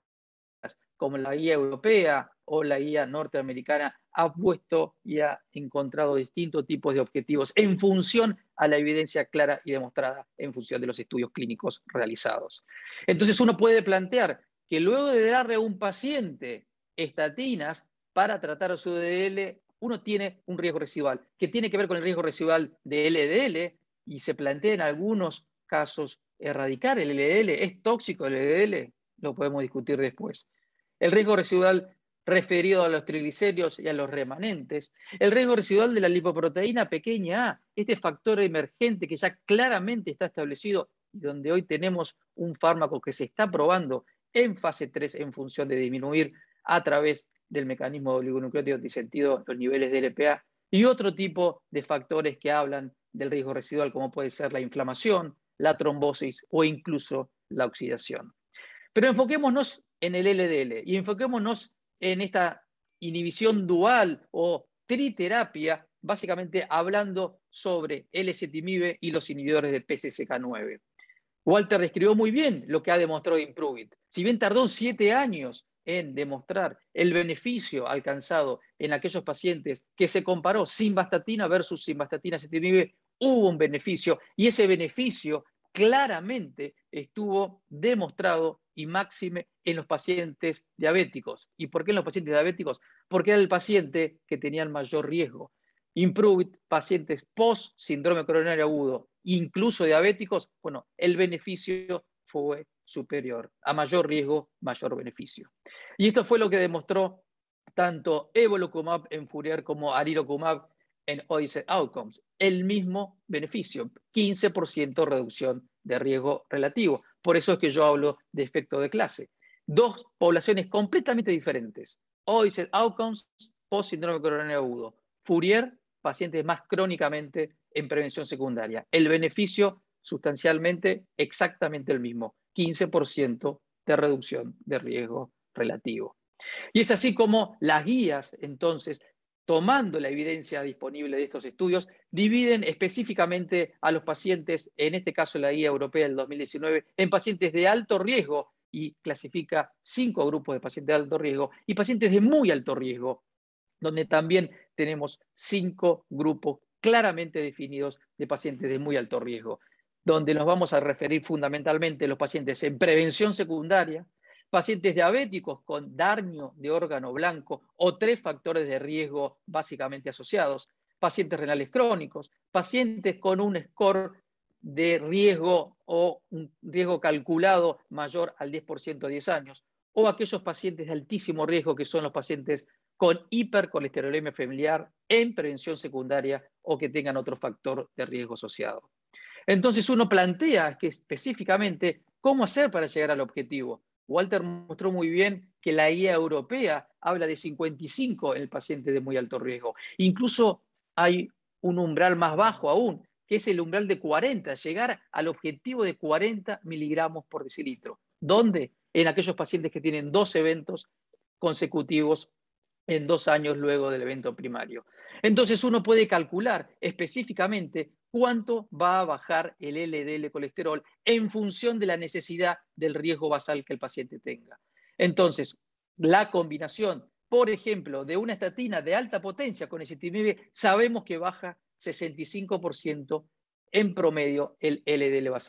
como la guía europea o la guía norteamericana, ha puesto y ha encontrado distintos tipos de objetivos en función a la evidencia clara y demostrada en función de los estudios clínicos realizados. Entonces uno puede plantear que luego de darle a un paciente estatinas para tratar su L D L, uno tiene un riesgo residual, que tiene que ver con el riesgo residual de L D L, y se plantea en algunos casos erradicar el L D L. ¿Es tóxico el L D L? Lo podemos discutir después. El riesgo residual referido a los triglicéridos y a los remanentes. El riesgo residual de la lipoproteína pequeña a, este factor emergente que ya claramente está establecido y donde hoy tenemos un fármaco que se está probando en fase tres en función de disminuir a través del mecanismo de oligonucleótido antisentido los niveles de L P A, y otro tipo de factores que hablan del riesgo residual, como puede ser la inflamación, la trombosis o incluso la oxidación. Pero enfoquémonos en el L D L y enfoquémonos en esta inhibición dual o triterapia, básicamente hablando sobre el ezetimibe y los inhibidores de P C S K nueve. Walter describió muy bien lo que ha demostrado Improvit. Si bien tardó siete años en demostrar el beneficio alcanzado en aquellos pacientes que se comparó simvastatina versus simvastatina ezetimibe, hubo un beneficio, y ese beneficio claramente estuvo demostrado y máxime en los pacientes diabéticos. ¿Y por qué en los pacientes diabéticos? Porque era el paciente que tenía el mayor riesgo. Improvit, pacientes post síndrome coronario agudo, incluso diabéticos, bueno, el beneficio fue superior. A mayor riesgo, mayor beneficio. Y esto fue lo que demostró tanto evolocumab en Fourier como alirocumab en Odyssey Outcomes. El mismo beneficio, quince por ciento reducción de riesgo relativo. Por eso es que yo hablo de efecto de clase. Dos poblaciones completamente diferentes. Odyssey Outcomes, post síndrome coronario agudo. Fourier, pacientes más crónicamente en prevención secundaria. El beneficio sustancialmente exactamente el mismo, quince por ciento de reducción de riesgo relativo. Y es así como las guías, entonces, tomando la evidencia disponible de estos estudios, dividen específicamente a los pacientes, en este caso la guía europea del dos mil diecinueve, en pacientes de alto riesgo, y clasifica cinco grupos de pacientes de alto riesgo y pacientes de muy alto riesgo, donde también tenemos cinco grupos claramente definidos de pacientes de muy alto riesgo, donde nos vamos a referir fundamentalmente a los pacientes en prevención secundaria, pacientes diabéticos con daño de órgano blanco o tres factores de riesgo básicamente asociados, pacientes renales crónicos, pacientes con un score de riesgo o un riesgo calculado mayor al diez por ciento a diez años, o aquellos pacientes de altísimo riesgo que son los pacientes con hipercolesterolemia familiar en prevención secundaria o que tengan otro factor de riesgo asociado. Entonces uno plantea que específicamente cómo hacer para llegar al objetivo. Walter mostró muy bien que la guía europea habla de cincuenta y cinco en el paciente de muy alto riesgo. Incluso hay un umbral más bajo aún, que es el umbral de cuarenta, llegar al objetivo de cuarenta miligramos por decilitro. ¿Dónde? En aquellos pacientes que tienen dos eventos consecutivos en dos años luego del evento primario. Entonces uno puede calcular específicamente cuánto va a bajar el L D L colesterol en función de la necesidad del riesgo basal que el paciente tenga. Entonces, la combinación, por ejemplo, de una estatina de alta potencia con ezetimibe, sabemos que baja sesenta y cinco por ciento en promedio el L D L basal.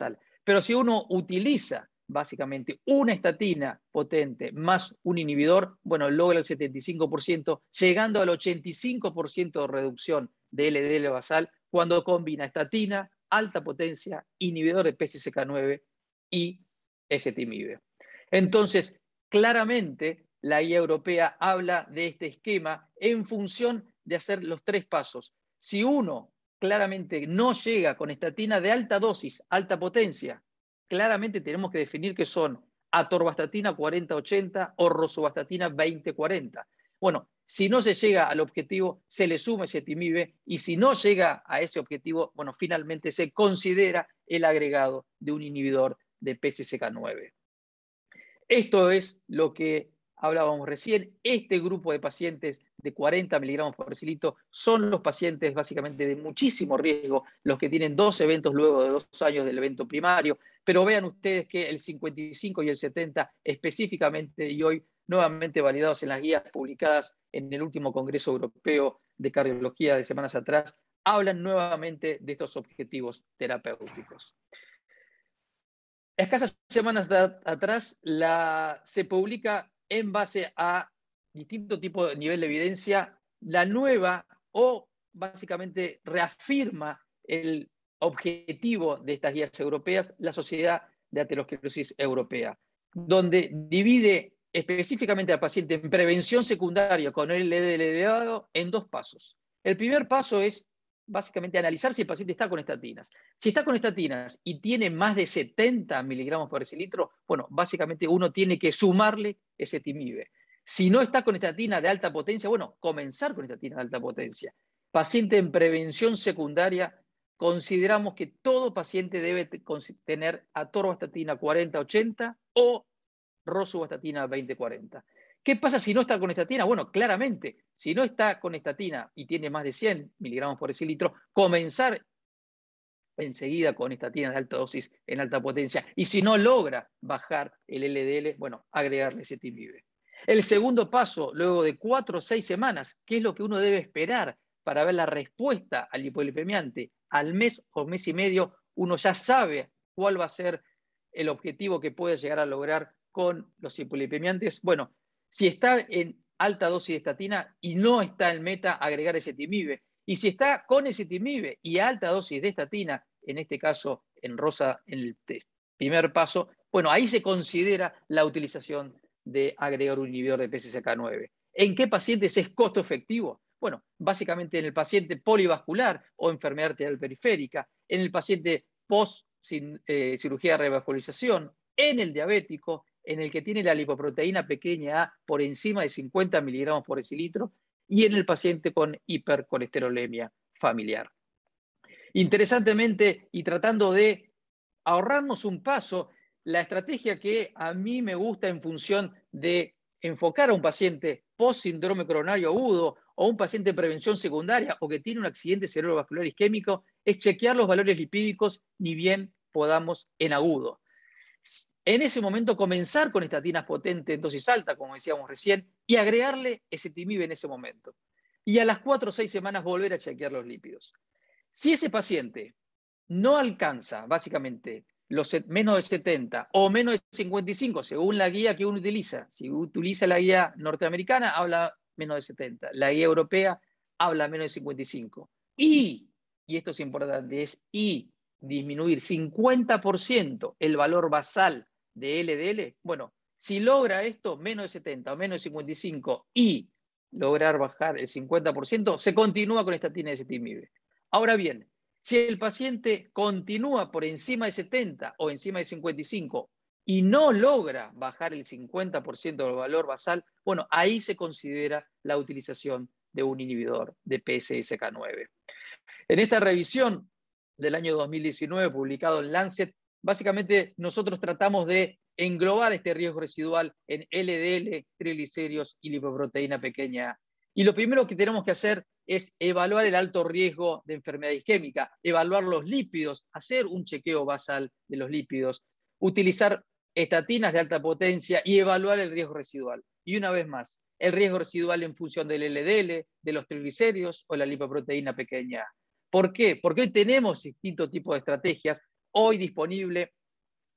Pero si uno utiliza básicamente una estatina potente más un inhibidor, bueno, logra el setenta y cinco por ciento, llegando al ochenta y cinco por ciento de reducción de L D L basal cuando combina estatina, alta potencia, inhibidor de P C S K nueve y ezetimibe. Entonces, claramente, la guía europea habla de este esquema en función de hacer los tres pasos. Si uno claramente no llega con estatina de alta dosis, alta potencia, claramente tenemos que definir que son atorvastatina cuarenta ochenta o rosuvastatina veinte cuarenta. Bueno, si no se llega al objetivo, se le suma ezetimibe, y si no llega a ese objetivo, bueno, finalmente se considera el agregado de un inhibidor de P C S K nueve. Esto es lo que hablábamos recién. Este grupo de pacientes de cuarenta miligramos por decilitro son los pacientes básicamente de muchísimo riesgo, los que tienen dos eventos luego de dos años del evento primario. Pero vean ustedes que el cincuenta y cinco y el setenta específicamente, y hoy nuevamente validados en las guías publicadas en el último Congreso Europeo de Cardiología de semanas atrás, hablan nuevamente de estos objetivos terapéuticos. Escasas semanas de atrás la, se publica en base a distintos tipos de nivel de evidencia la nueva, o básicamente reafirma el objetivo de estas guías europeas, la Sociedad de Aterosclerosis Europea, donde divide específicamente al paciente en prevención secundaria con L D L elevado en dos pasos. El primer paso es básicamente analizar si el paciente está con estatinas. Si está con estatinas y tiene más de setenta miligramos por decilitro, bueno, básicamente uno tiene que sumarle ezetimibe. Si no está con estatina de alta potencia, bueno, comenzar con estatina de alta potencia. Paciente en prevención secundaria, consideramos que todo paciente debe tener atorvastatina cuarenta ochenta o rosuvastatina veinte cuarenta. ¿Qué pasa si no está con estatina? Bueno, claramente, si no está con estatina y tiene más de cien miligramos por decilitro, comenzar enseguida con estatina de alta dosis en alta potencia. Y si no logra bajar el L D L, bueno, agregarle ezetimibe. El segundo paso, luego de cuatro o seis semanas, ¿qué es lo que uno debe esperar para ver la respuesta al hipolipemiante? Al mes o mes y medio, uno ya sabe cuál va a ser el objetivo que puede llegar a lograr con los hipolipemiantes. Bueno, si está en alta dosis de estatina y no está en meta, agregar ezetimibe. Y si está con ezetimibe y alta dosis de estatina, en este caso en rosa, en el primer paso, bueno, ahí se considera la utilización de agregar un inhibidor de P C S K nueve. ¿En qué pacientes es costo efectivo? Bueno, básicamente en el paciente polivascular o enfermedad arterial periférica, en el paciente post eh, cirugía de revascularización, en el diabético, en el que tiene la lipoproteína pequeña A por encima de cincuenta miligramos por decilitro, y en el paciente con hipercolesterolemia familiar. Interesantemente, y tratando de ahorrarnos un paso, la estrategia que a mí me gusta en función de enfocar a un paciente post-síndrome coronario agudo o un paciente de prevención secundaria o que tiene un accidente cerebrovascular isquémico es chequear los valores lipídicos ni bien podamos en agudo. En ese momento comenzar con estatinas potentes en dosis alta, como decíamos recién, y agregarle ezetimibe en ese momento. Y a las cuatro o seis semanas volver a chequear los lípidos. Si ese paciente no alcanza, básicamente, los menos de setenta o menos de cincuenta y cinco, según la guía que uno utiliza, si utiliza la guía norteamericana, habla menos de setenta. La guía europea habla menos de cincuenta y cinco. Y, y esto es importante, es y disminuir cincuenta por ciento el valor basal de L D L, bueno, si logra esto, menos de setenta o menos de cincuenta y cinco, y lograr bajar el cincuenta por ciento, se continúa con estatina de ezetimibe. Ahora bien, si el paciente continúa por encima de setenta o encima de cincuenta y cinco y no logra bajar el cincuenta por ciento del valor basal, bueno, ahí se considera la utilización de un inhibidor de P C S K nueve. En esta revisión del año dos mil diecinueve, publicado en Lancet, básicamente nosotros tratamos de englobar este riesgo residual en L D L, triglicéridos y lipoproteína pequeña A. Y lo primero que tenemos que hacer es evaluar el alto riesgo de enfermedad isquémica, evaluar los lípidos, hacer un chequeo basal de los lípidos, utilizar estatinas de alta potencia y evaluar el riesgo residual. Y una vez más, el riesgo residual en función del L D L, de los triglicéridos o la lipoproteína pequeña A. ¿Por qué? Porque hoy tenemos distintos tipos de estrategias, hoy disponible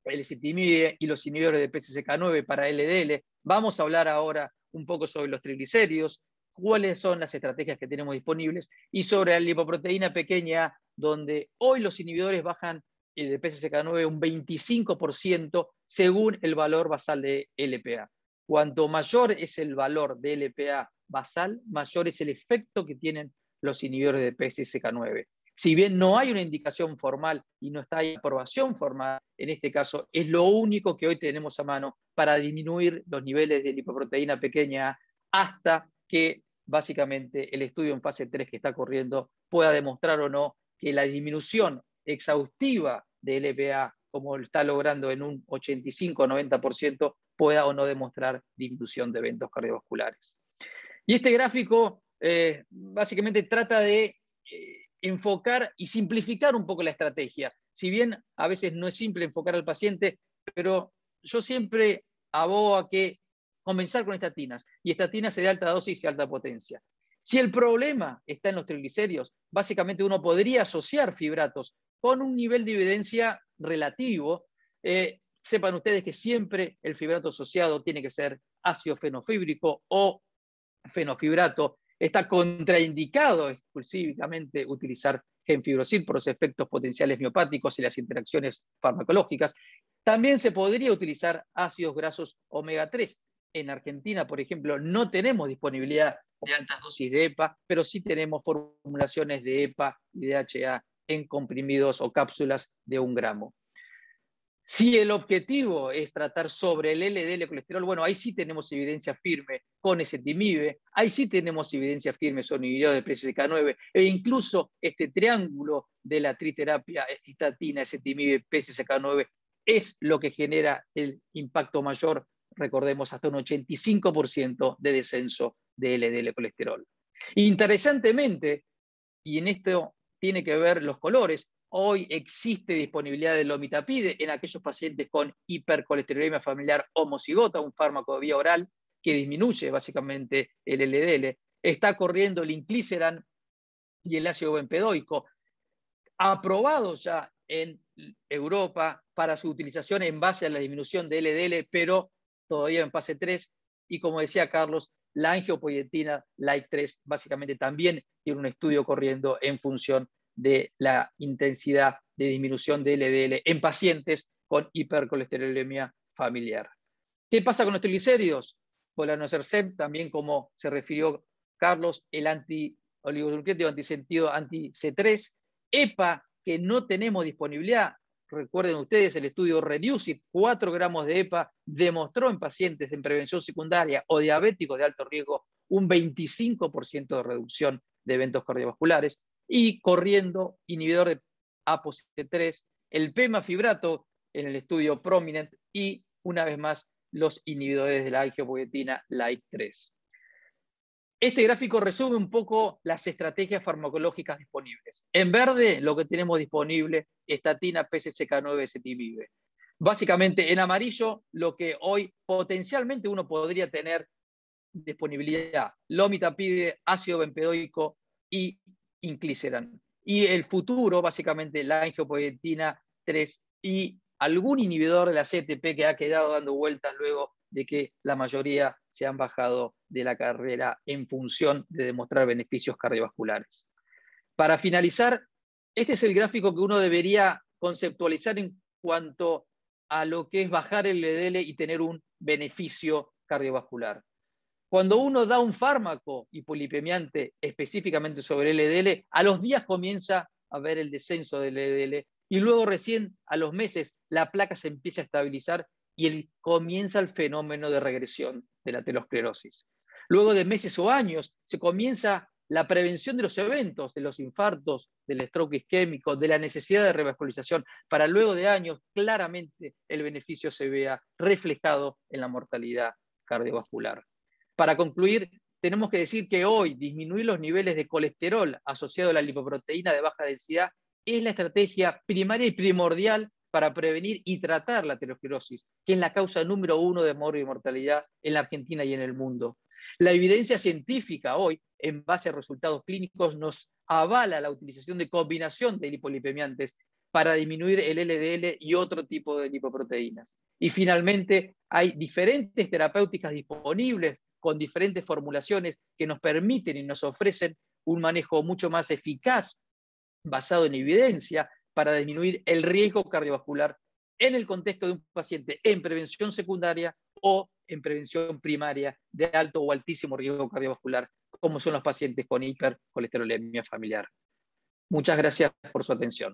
el ezetimibe y los inhibidores de P C S K nueve para L D L. Vamos a hablar ahora un poco sobre los triglicéridos, cuáles son las estrategias que tenemos disponibles, y sobre la lipoproteína pequeña, donde hoy los inhibidores bajan de P C S K nueve un veinticinco por ciento según el valor basal de L P A. Cuanto mayor es el valor de L P A basal, mayor es el efecto que tienen los inhibidores de P C S K nueve. Si bien no hay una indicación formal y no está ahí aprobación formal, en este caso es lo único que hoy tenemos a mano para disminuir los niveles de lipoproteína pequeña hasta que básicamente el estudio en fase tres que está corriendo pueda demostrar o no que la disminución exhaustiva de L P A, como lo está logrando en un ochenta y cinco a noventa por ciento, pueda o no demostrar disminución de eventos cardiovasculares. Y este gráfico eh, básicamente trata de eh, enfocar y simplificar un poco la estrategia. Si bien a veces no es simple enfocar al paciente, pero yo siempre abogo a que comenzar con estatinas, y estatinas de alta dosis y alta potencia. Si el problema está en los triglicéridos, básicamente uno podría asociar fibratos con un nivel de evidencia relativo. Eh, sepan ustedes que siempre el fibrato asociado tiene que ser ácido fenofíbrico o fenofibrato. Está contraindicado exclusivamente utilizar gemfibrosil por los efectos potenciales miopáticos y las interacciones farmacológicas. También se podría utilizar ácidos grasos omega tres. En Argentina, por ejemplo, no tenemos disponibilidad de altas dosis de E P A, pero sí tenemos formulaciones de E P A y D H A en comprimidos o cápsulas de un gramo. Si el objetivo es tratar sobre el L D L colesterol, bueno, ahí sí tenemos evidencia firme con ezetimibe, ahí sí tenemos evidencia firme sobre inhibidores de P C S K nueve, e incluso este triángulo de la triterapia estatina, ezetimibe, P C S K nueve es lo que genera el impacto mayor, recordemos, hasta un ochenta y cinco por ciento de descenso de L D L colesterol. Interesantemente, y en esto tiene que ver los colores, hoy existe disponibilidad de lomitapide en aquellos pacientes con hipercolesterolemia familiar homocigota, un fármaco de vía oral que disminuye básicamente el L D L. Está corriendo el inclisiran y el ácido bempedoico, aprobados ya en Europa para su utilización en base a la disminución de L D L, pero todavía en fase tres, y como decía Carlos, la angiopoietina like tres básicamente también tiene un estudio corriendo en función de la intensidad de disminución de L D L en pacientes con hipercolesterolemia familiar. ¿Qué pasa con los triglicéridos? Polanosersen, también como se refirió Carlos, el anti-oligonucleótido antisentido anti-C tres, E P A, que no tenemos disponibilidad. Recuerden ustedes el estudio REDUCE-IT, cuatro gramos de E P A demostró en pacientes en prevención secundaria o diabéticos de alto riesgo un veinticinco por ciento de reducción de eventos cardiovasculares, y corriendo inhibidor de A P O C tres, el pemafibrato en el estudio PROMINENT y, una vez más, los inhibidores de la angiopoietina like tres. Este gráfico resume un poco las estrategias farmacológicas disponibles. En verde, lo que tenemos disponible, estatina, P C S K nueve, ezetimibe. Básicamente, en amarillo, lo que hoy potencialmente uno podría tener disponibilidad, lomitapide, ácido bempedoico y inclisiran. Y el futuro, básicamente, la angiopoietina tres y algún inhibidor de la C T P que ha quedado dando vueltas luego de que la mayoría se han bajado de la carrera en función de demostrar beneficios cardiovasculares. Para finalizar, este es el gráfico que uno debería conceptualizar en cuanto a lo que es bajar el L D L y tener un beneficio cardiovascular. Cuando uno da un fármaco hipolipemiante específicamente sobre el L D L, a los días comienza a ver el descenso del L D L y luego recién a los meses la placa se empieza a estabilizar y el, comienza el fenómeno de regresión de la aterosclerosis. Luego de meses o años se comienza la prevención de los eventos, de los infartos, del stroke isquémico, de la necesidad de revascularización, para luego de años claramente el beneficio se vea reflejado en la mortalidad cardiovascular. Para concluir, tenemos que decir que hoy disminuir los niveles de colesterol asociado a la lipoproteína de baja densidad es la estrategia primaria y primordial para prevenir y tratar la aterosclerosis, que es la causa número uno de muerte y mortalidad en la Argentina y en el mundo. La evidencia científica hoy, en base a resultados clínicos, nos avala la utilización de combinación de lipolipemiantes para disminuir el L D L y otro tipo de lipoproteínas. Y finalmente, hay diferentes terapéuticas disponibles con diferentes formulaciones que nos permiten y nos ofrecen un manejo mucho más eficaz basado en evidencia para disminuir el riesgo cardiovascular en el contexto de un paciente en prevención secundaria o en prevención primaria de alto o altísimo riesgo cardiovascular, como son los pacientes con hipercolesterolemia familiar. Muchas gracias por su atención.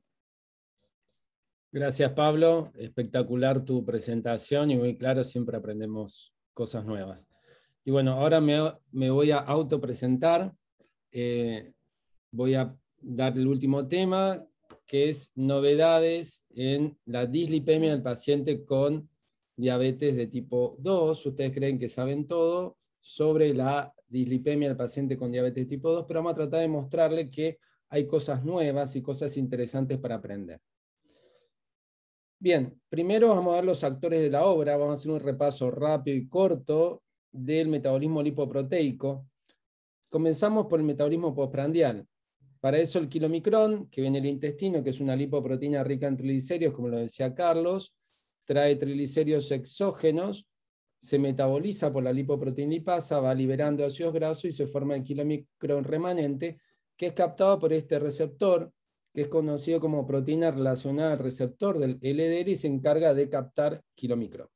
Gracias, Pablo. Espectacular tu presentación y muy claro, siempre aprendemos cosas nuevas. Y bueno, ahora me, me voy a autopresentar. Eh, voy a dar el último tema, que es novedades en la dislipemia del paciente con diabetes de tipo dos. Ustedes creen que saben todo sobre la dislipemia del paciente con diabetes tipo dos, pero vamos a tratar de mostrarle que hay cosas nuevas y cosas interesantes para aprender. Bien, primero vamos a ver los actores de la obra. Vamos a hacer un repaso rápido y corto del metabolismo lipoproteico. Comenzamos por el metabolismo postprandial. Para eso el kilomicrón, que viene del intestino, que es una lipoproteína rica en triglicéridos, como lo decía Carlos, trae triglicéridos exógenos, se metaboliza por la lipoproteína lipasa, va liberando ácidos grasos y se forma el kilomicrón remanente, que es captado por este receptor, que es conocido como proteína relacionada al receptor del L D L y se encarga de captar kilomicrón.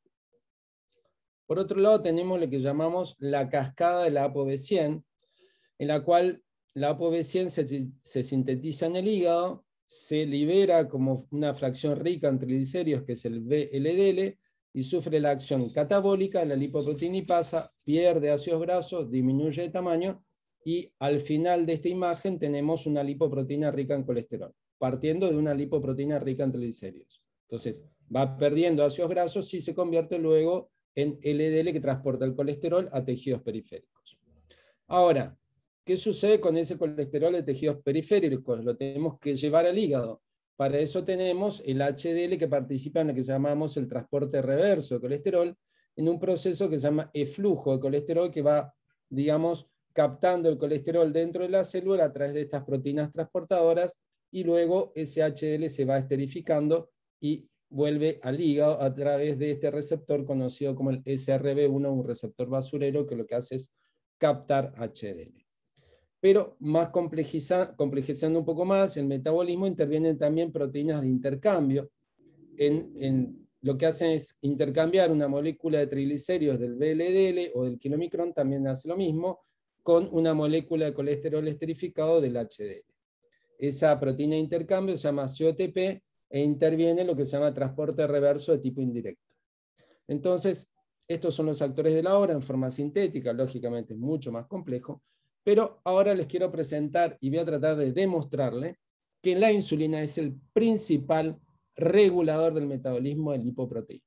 Por otro lado tenemos lo que llamamos la cascada de la A P O B cien, en la cual la A P O B cien se, se sintetiza en el hígado, se libera como una fracción rica en triglicéridos, que es el V L D L, y sufre la acción catabólica de la lipoproteína lipasa, pierde ácidos grasos, disminuye de tamaño, y al final de esta imagen tenemos una lipoproteína rica en colesterol, partiendo de una lipoproteína rica en triglicéridos. Entonces, va perdiendo ácidos grasos y se convierte luego en L D L que transporta el colesterol a tejidos periféricos. Ahora, ¿qué sucede con ese colesterol de tejidos periféricos? Lo tenemos que llevar al hígado. Para eso tenemos el H D L que participa en lo que llamamos el transporte reverso de colesterol, en un proceso que se llama eflujo de colesterol que va, digamos, captando el colesterol dentro de la célula a través de estas proteínas transportadoras y luego ese H D L se va esterificando y vuelve al hígado a través de este receptor conocido como el S R B uno, un receptor basurero que lo que hace es captar H D L. Pero más complejiza, complejizando un poco más, el metabolismo intervienen también proteínas de intercambio. En, en, lo que hacen es intercambiar una molécula de triglicéridos del V L D L o del kilomicrón, también hace lo mismo, con una molécula de colesterol esterificado del H D L. Esa proteína de intercambio se llama C O T P e interviene en lo que se llama transporte reverso de tipo indirecto. Entonces, estos son los actores de la obra en forma sintética, lógicamente es mucho más complejo, pero ahora les quiero presentar y voy a tratar de demostrarle que la insulina es el principal regulador del metabolismo de lipoproteínas.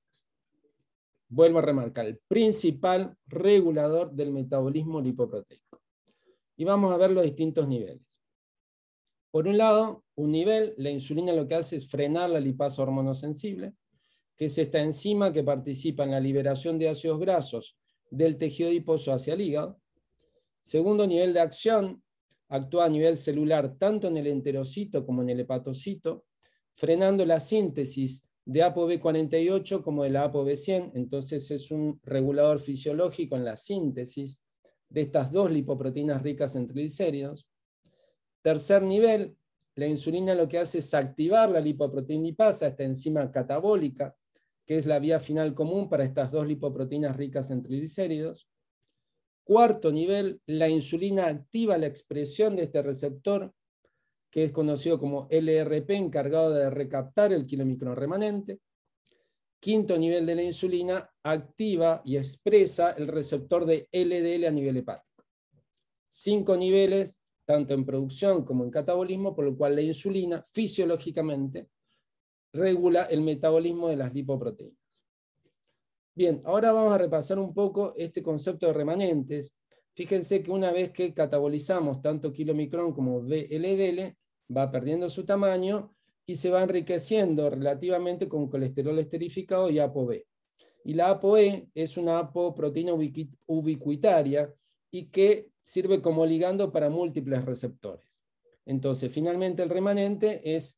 Vuelvo a remarcar, el principal regulador del metabolismo lipoproteico. Y vamos a ver los distintos niveles. Por un lado, un nivel, la insulina lo que hace es frenar la lipasa hormonosensible, que es esta enzima que participa en la liberación de ácidos grasos del tejido adiposo hacia el hígado. Segundo nivel de acción, actúa a nivel celular tanto en el enterocito como en el hepatocito, frenando la síntesis de A P O B cuarenta y ocho como de la A P O B cien, entonces es un regulador fisiológico en la síntesis de estas dos lipoproteínas ricas en triglicéridos. Tercer nivel, la insulina lo que hace es activar la lipoproteína lipasa, esta enzima catabólica, que es la vía final común para estas dos lipoproteínas ricas en triglicéridos. Cuarto nivel, la insulina activa la expresión de este receptor, que es conocido como L R P, encargado de recaptar el kilomicrón remanente. Quinto nivel de la insulina, activa y expresa el receptor de L D L a nivel hepático. Cinco niveles, tanto en producción como en catabolismo, por lo cual la insulina fisiológicamente regula el metabolismo de las lipoproteínas. Bien, ahora vamos a repasar un poco este concepto de remanentes. Fíjense que una vez que catabolizamos tanto kilomicrón como V L D L, va perdiendo su tamaño y se va enriqueciendo relativamente con colesterol esterificado y A P O B. Y la A P O E es una apoproteína ubicuitaria y que sirve como ligando para múltiples receptores. Entonces, finalmente el remanente es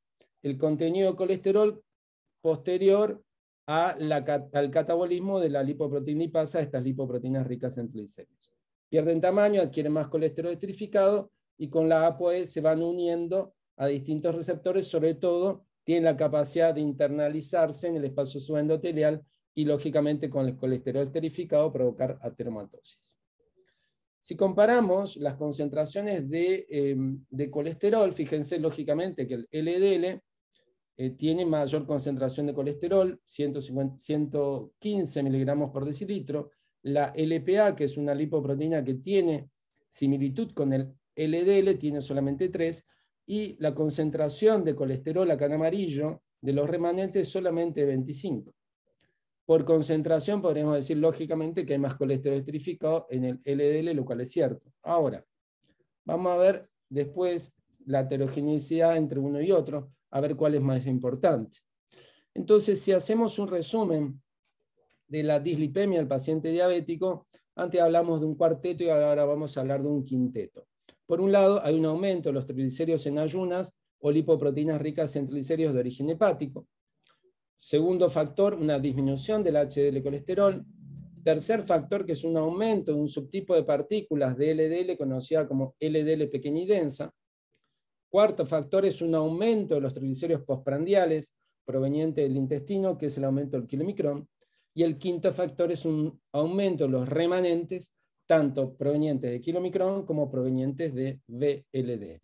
el contenido de colesterol posterior a la, al catabolismo de la lipoproteína lipasa, estas lipoproteínas ricas en triglicéridos. Pierden tamaño, adquieren más colesterol estrificado y con la ApoE se van uniendo a distintos receptores, sobre todo tienen la capacidad de internalizarse en el espacio subendotelial y lógicamente con el colesterol esterificado provocar ateromatosis. Si comparamos las concentraciones de, eh, de colesterol, fíjense lógicamente que el L D L eh, tiene mayor concentración de colesterol, ciento cincuenta, ciento quince miligramos por decilitro. La L P A, que es una lipoproteína que tiene similitud con el L D L, tiene solamente tres, y la concentración de colesterol acá en amarillo de los remanentes es solamente veinticinco. Por concentración podríamos decir lógicamente que hay más colesterol estrificado en el L D L, lo cual es cierto. Ahora, vamos a ver después la heterogeneidad entre uno y otro, a ver cuál es más importante. Entonces, si hacemos un resumen de la dislipemia del paciente diabético, antes hablamos de un cuarteto y ahora vamos a hablar de un quinteto. Por un lado, hay un aumento de los triglicéridos en ayunas o lipoproteínas ricas en triglicéridos de origen hepático. Segundo factor, una disminución del H D L colesterol. Tercer factor, que es un aumento de un subtipo de partículas de L D L conocida como L D L pequeña y densa. Cuarto factor es un aumento de los triglicéridos postprandiales proveniente del intestino, que es el aumento del kilomicrón. Y el quinto factor es un aumento de los remanentes, tanto provenientes de kilomicrón como provenientes de V L D L.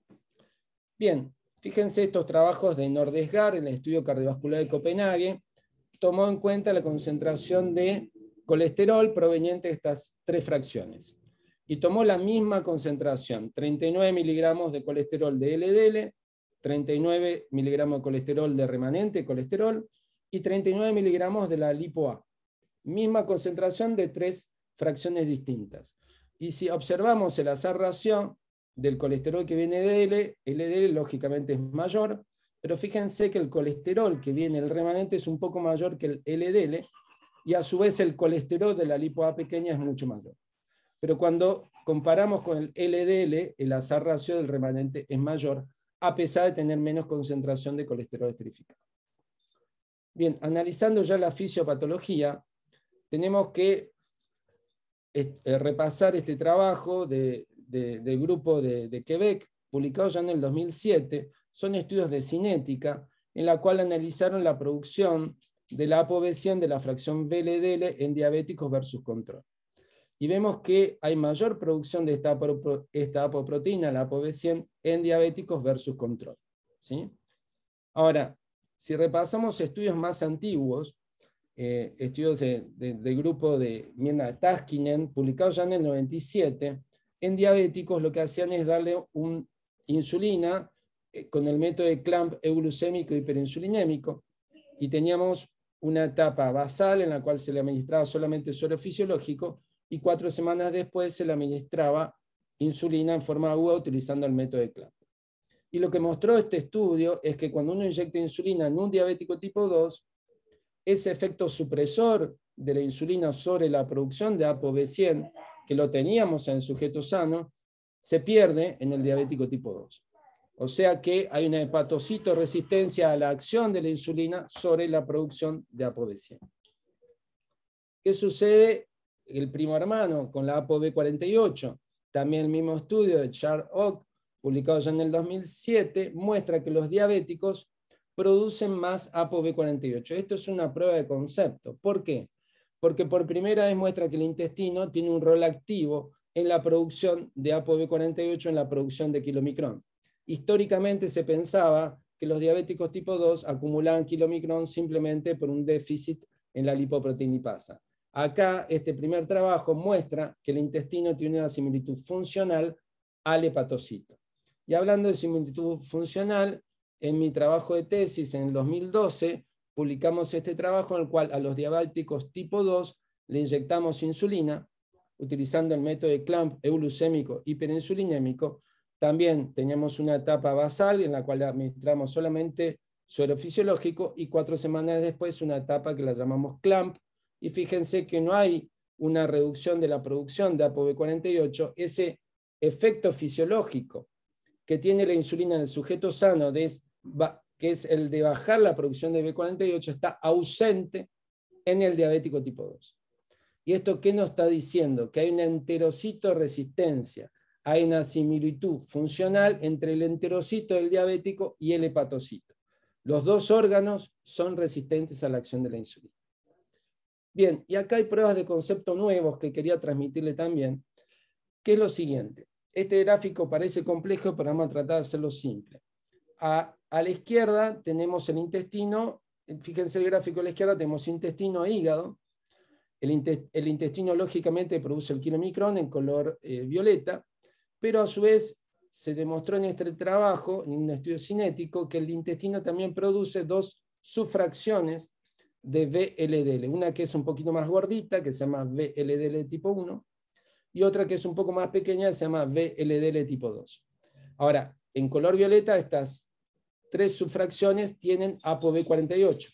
Bien, fíjense estos trabajos de Nordesgaard en el estudio cardiovascular de Copenhague, tomó en cuenta la concentración de colesterol proveniente de estas tres fracciones. Y tomó la misma concentración, treinta y nueve miligramos de colesterol de L D L, treinta y nueve miligramos de colesterol de remanente colesterol y treinta y nueve miligramos de la lipo-A. Misma concentración de tres fracciones distintas. Y si observamos el azar-ración del colesterol que viene de L, L D L lógicamente es mayor, pero fíjense que el colesterol que viene del remanente es un poco mayor que el L D L, y a su vez el colesterol de la lipo-A pequeña es mucho mayor. Pero cuando comparamos con el L D L, el azar-ración del remanente es mayor, a pesar de tener menos concentración de colesterol estrificado. Bien, analizando ya la fisiopatología, tenemos que eh, repasar este trabajo de, de, del grupo de, de Quebec, publicado ya en el dos mil siete. Son estudios de cinética, en la cual analizaron la producción de la ApoB cien de la fracción V L D L en diabéticos versus control. Y vemos que hay mayor producción de esta, esta apoproteína, la ApoB cien, en diabéticos versus control. ¿Sí? Ahora, si repasamos estudios más antiguos, eh, estudios del de, de grupo de Mirna Taskinen, publicados ya en el noventa y siete, en diabéticos lo que hacían es darle un insulina eh, con el método de clamp euglucémico hiperinsulinémico, y teníamos una etapa basal en la cual se le administraba solamente suero fisiológico, y cuatro semanas después se le administraba insulina en forma aguda utilizando el método de clamp. Y lo que mostró este estudio es que cuando uno inyecta insulina en un diabético tipo dos, ese efecto supresor de la insulina sobre la producción de ApoB cien, que lo teníamos en el sujeto sano, se pierde en el diabético tipo dos. O sea que hay una hepatoциtoresistencia a la acción de la insulina sobre la producción de ApoB cien. ¿Qué sucede? El primo hermano con la ApoB cuarenta y ocho, también el mismo estudio de Charles Ock, publicado ya en el dos mil siete, muestra que los diabéticos producen más ApoB cuarenta y ocho. Esto es una prueba de concepto. ¿Por qué? Porque por primera vez muestra que el intestino tiene un rol activo en la producción de ApoB cuarenta y ocho, en la producción de kilomicrón. Históricamente se pensaba que los diabéticos tipo dos acumulaban kilomicrón simplemente por un déficit en la lipoproteína lipasa. Acá, este primer trabajo muestra que el intestino tiene una similitud funcional al hepatocito. Y hablando de similitud funcional, en mi trabajo de tesis en el dos mil doce, publicamos este trabajo en el cual a los diabéticos tipo dos le inyectamos insulina, utilizando el método de clamp euglucémico hiperinsulinémico. También teníamos una etapa basal en la cual administramos solamente suero fisiológico, y cuatro semanas después una etapa que la llamamos clamp. Y fíjense que no hay una reducción de la producción de ApoB cuarenta y ocho, ese efecto fisiológico que tiene la insulina en el sujeto sano de que es el de bajar la producción de B cuarenta y ocho, está ausente en el diabético tipo dos. ¿Y esto qué nos está diciendo? Que hay una enterocitoresistencia, hay una similitud funcional entre el enterocito del diabético y el hepatocito. Los dos órganos son resistentes a la acción de la insulina. Bien, y acá hay pruebas de concepto nuevos que quería transmitirle también, que es lo siguiente. Este gráfico parece complejo, pero vamos a tratar de hacerlo simple. A, a la izquierda tenemos el intestino, fíjense el gráfico a la izquierda, tenemos intestino e hígado. El, inte, el intestino lógicamente produce el kilomicrón en color eh, violeta, pero a su vez se demostró en este trabajo, en un estudio cinético, que el intestino también produce dos subfracciones de V L D L, una que es un poquito más gordita, que se llama V L D L tipo uno, y otra que es un poco más pequeña, que se llama V L D L tipo dos. Ahora, en color violeta, estas tres subfracciones tienen ApoB cuarenta y ocho.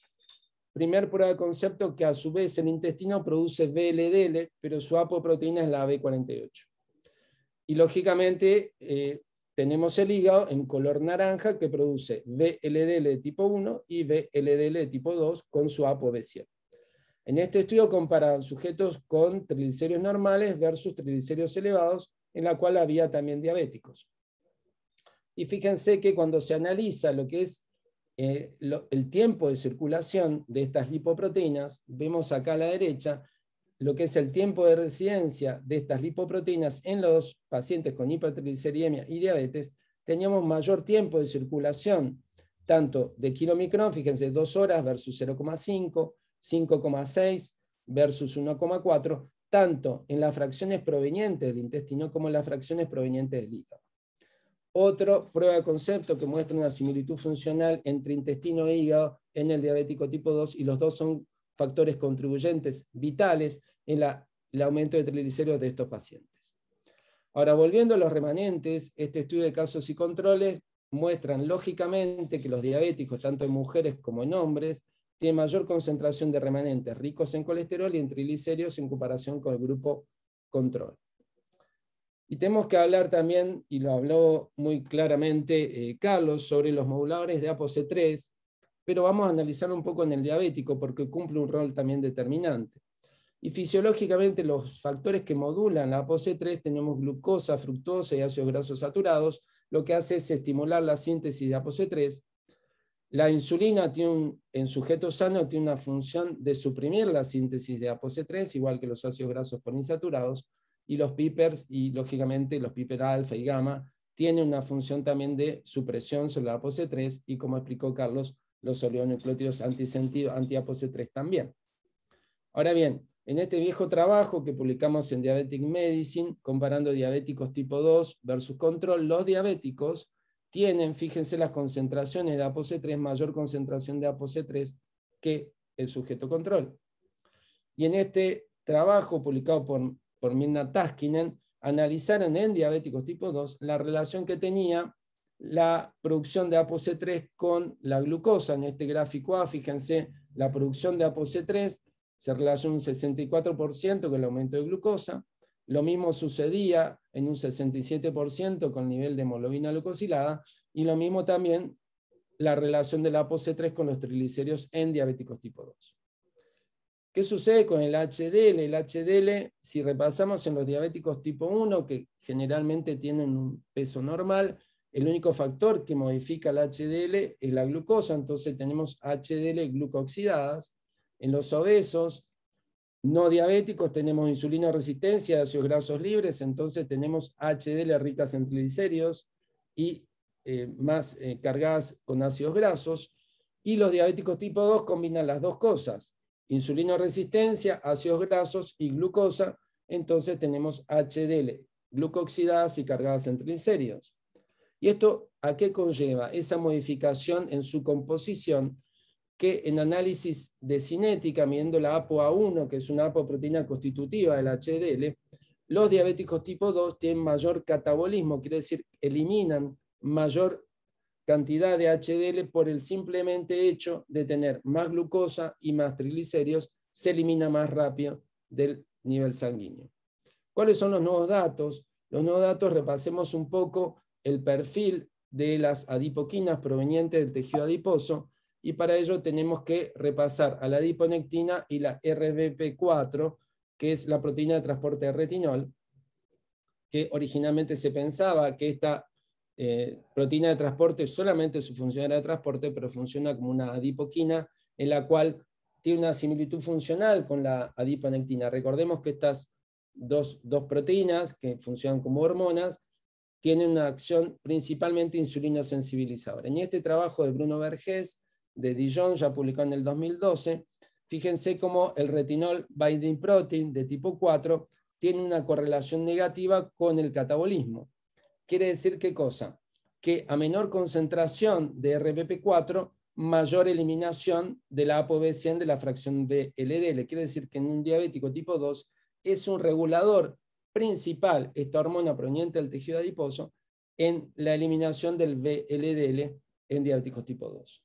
Primer prueba de concepto que a su vez el intestino produce V L D L, pero su apoproteína es la B cuarenta y ocho. Y lógicamente eh, tenemos el hígado en color naranja que produce V L D L tipo uno y V L D L tipo dos con su ApoB cien. En este estudio comparan sujetos con triglicéridos normales versus triglicéridos elevados, en la cual había también diabéticos. Y fíjense que cuando se analiza lo que es eh, lo, el tiempo de circulación de estas lipoproteínas, vemos acá a la derecha lo que es el tiempo de residencia de estas lipoproteínas en los pacientes con hipertrigliceridemia y diabetes. Teníamos mayor tiempo de circulación, tanto de kilomicrón, fíjense, dos horas versus cero coma cinco, cinco coma seis versus uno coma cuatro, tanto en las fracciones provenientes del intestino como en las fracciones provenientes del hígado. Otra prueba de concepto que muestra una similitud funcional entre intestino e hígado en el diabético tipo dos, y los dos son factores contribuyentes vitales en la, el aumento de triglicéridos de estos pacientes. Ahora, volviendo a los remanentes, este estudio de casos y controles muestran lógicamente que los diabéticos, tanto en mujeres como en hombres, tienen mayor concentración de remanentes ricos en colesterol y en triglicéridos en comparación con el grupo control. Y tenemos que hablar también, y lo habló muy claramente eh, Carlos, sobre los moduladores de A P O C tres, pero vamos a analizar un poco en el diabético porque cumple un rol también determinante. Y fisiológicamente los factores que modulan la A P O C tres tenemos glucosa, fructosa y ácidos grasos saturados, lo que hace es estimular la síntesis de A P O C tres. La insulina tiene un, en sujetos sanos tiene una función de suprimir la síntesis de A P O C tres, igual que los ácidos grasos poliinsaturados, y los pipers, y lógicamente los piper alfa y gamma, tienen una función también de supresión sobre la A P O C tres, y como explicó Carlos, los oligonucleótidos antisentido, anti-A P O C tres también. Ahora bien, en este viejo trabajo que publicamos en Diabetic Medicine, comparando diabéticos tipo dos versus control, los diabéticos tienen, fíjense, las concentraciones de A P O C tres, mayor concentración de A P O C tres que el sujeto control. Y en este trabajo publicado por, por Mirna Taskinen, analizaron en diabéticos tipo dos la relación que tenía la producción de A P O C tres con la glucosa. En este gráfico A, fíjense, la producción de A P O C tres se relaciona un sesenta y cuatro por ciento con el aumento de glucosa. Lo mismo sucedía en un sesenta y siete por ciento con el nivel de hemoglobina glucosilada, y lo mismo también la relación de la A P O C tres con los triglicéridos en diabéticos tipo dos. ¿Qué sucede con el H D L? El H D L, si repasamos en los diabéticos tipo uno, que generalmente tienen un peso normal, el único factor que modifica el H D L es la glucosa, entonces tenemos H D L glucooxidadas. En los obesos no diabéticos tenemos insulina resistencia, ácidos grasos libres, entonces tenemos H D L ricas en triglicéridos y eh, más eh, cargadas con ácidos grasos. Y los diabéticos tipo dos combinan las dos cosas, insulina resistencia, ácidos grasos y glucosa, entonces tenemos H D L glucooxidadas y cargadas en triglicéridos. ¿Y esto a qué conlleva? Esa modificación en su composición, que en análisis de cinética, midiendo la A P O A uno, que es una apoproteína constitutiva del H D L, los diabéticos tipo dos tienen mayor catabolismo, quiere decir, eliminan mayor cantidad de H D L por el simplemente hecho de tener más glucosa y más triglicéridos, se elimina más rápido del nivel sanguíneo. ¿Cuáles son los nuevos datos? Los nuevos datos, repasemos un poco el perfil de las adipoquinas provenientes del tejido adiposo, y para ello tenemos que repasar a la adiponectina y la R B P cuatro, que es la proteína de transporte de retinol, que originalmente se pensaba que esta eh, proteína de transporte solamente su función era de transporte, pero funciona como una adipoquina, en la cual tiene una similitud funcional con la adiponectina. Recordemos que estas dos, dos proteínas, que funcionan como hormonas, tienen una acción principalmente insulinosensibilizadora. En este trabajo de Bruno Vergés, de Dijon, ya publicado en el dos mil doce, fíjense cómo el retinol binding protein de tipo cuatro tiene una correlación negativa con el catabolismo. Quiere decir, ¿qué cosa? Que a menor concentración de R B P cuatro, mayor eliminación de la ApoB cien de la fracción de L D L. Quiere decir que en un diabético tipo dos es un regulador principal, esta hormona proveniente del tejido adiposo, en la eliminación del V L D L en diabéticos tipo dos.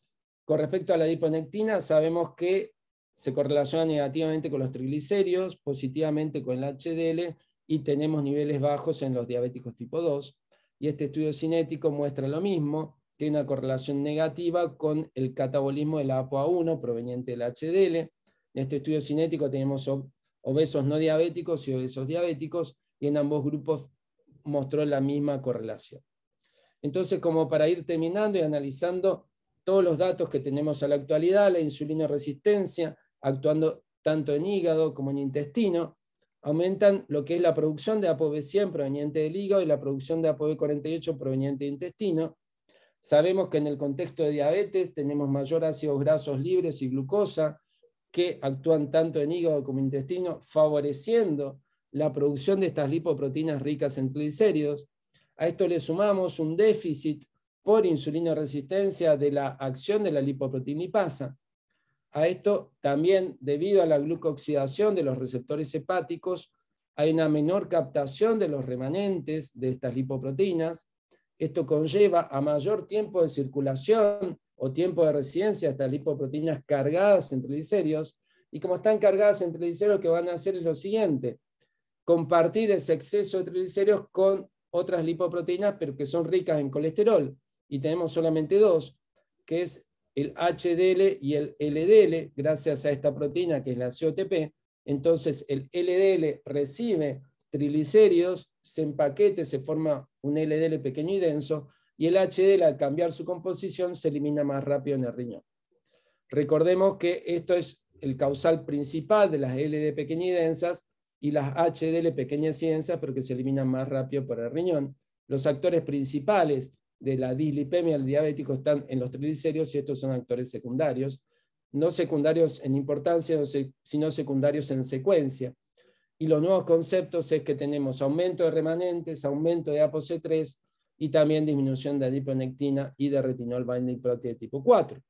Con respecto a la adiponectina, sabemos que se correlaciona negativamente con los triglicéridos, positivamente con el H D L, y tenemos niveles bajos en los diabéticos tipo dos. Y este estudio cinético muestra lo mismo, que hay una correlación negativa con el catabolismo de la A P O A uno proveniente del H D L. En este estudio cinético tenemos obesos no diabéticos y obesos diabéticos, y en ambos grupos mostró la misma correlación. Entonces, como para ir terminando y analizando todos los datos que tenemos a la actualidad, la insulinoresistencia, actuando tanto en hígado como en intestino, aumentan lo que es la producción de ApoB cien proveniente del hígado y la producción de ApoB cuarenta y ocho proveniente de intestino. Sabemos que en el contexto de diabetes tenemos mayor ácidos grasos libres y glucosa, que actúan tanto en hígado como en intestino, favoreciendo la producción de estas lipoproteínas ricas en triglicéridos. A esto le sumamos un déficit por insulinoresistencia de la acción de la lipoproteína lipasa. A esto también, debido a la glucooxidación de los receptores hepáticos, hay una menor captación de los remanentes de estas lipoproteínas. Esto conlleva a mayor tiempo de circulación o tiempo de residencia de estas lipoproteínas cargadas en triglicéridos, y como están cargadas en triglicéridos, lo que van a hacer es lo siguiente: compartir ese exceso de triglicéridos con otras lipoproteínas, pero que son ricas en colesterol, y tenemos solamente dos, que es el H D L y el L D L, gracias a esta proteína que es la C O T P. Entonces el L D L recibe triglicéridos, se empaquete, se forma un L D L pequeño y denso, y el H D L, al cambiar su composición, se elimina más rápido en el riñón. Recordemos que esto es el causal principal de las L D L pequeñas y densas, y las H D L pequeñas y densas, pero que se eliminan más rápido por el riñón. Los actores principales de la dislipemia del diabético están en los triglicéridos, y estos son actores secundarios, no secundarios en importancia, sino secundarios en secuencia. Y los nuevos conceptos es que tenemos aumento de remanentes, aumento de A P O C tres, y también disminución de adiponectina y de retinol binding protein de tipo cuatro.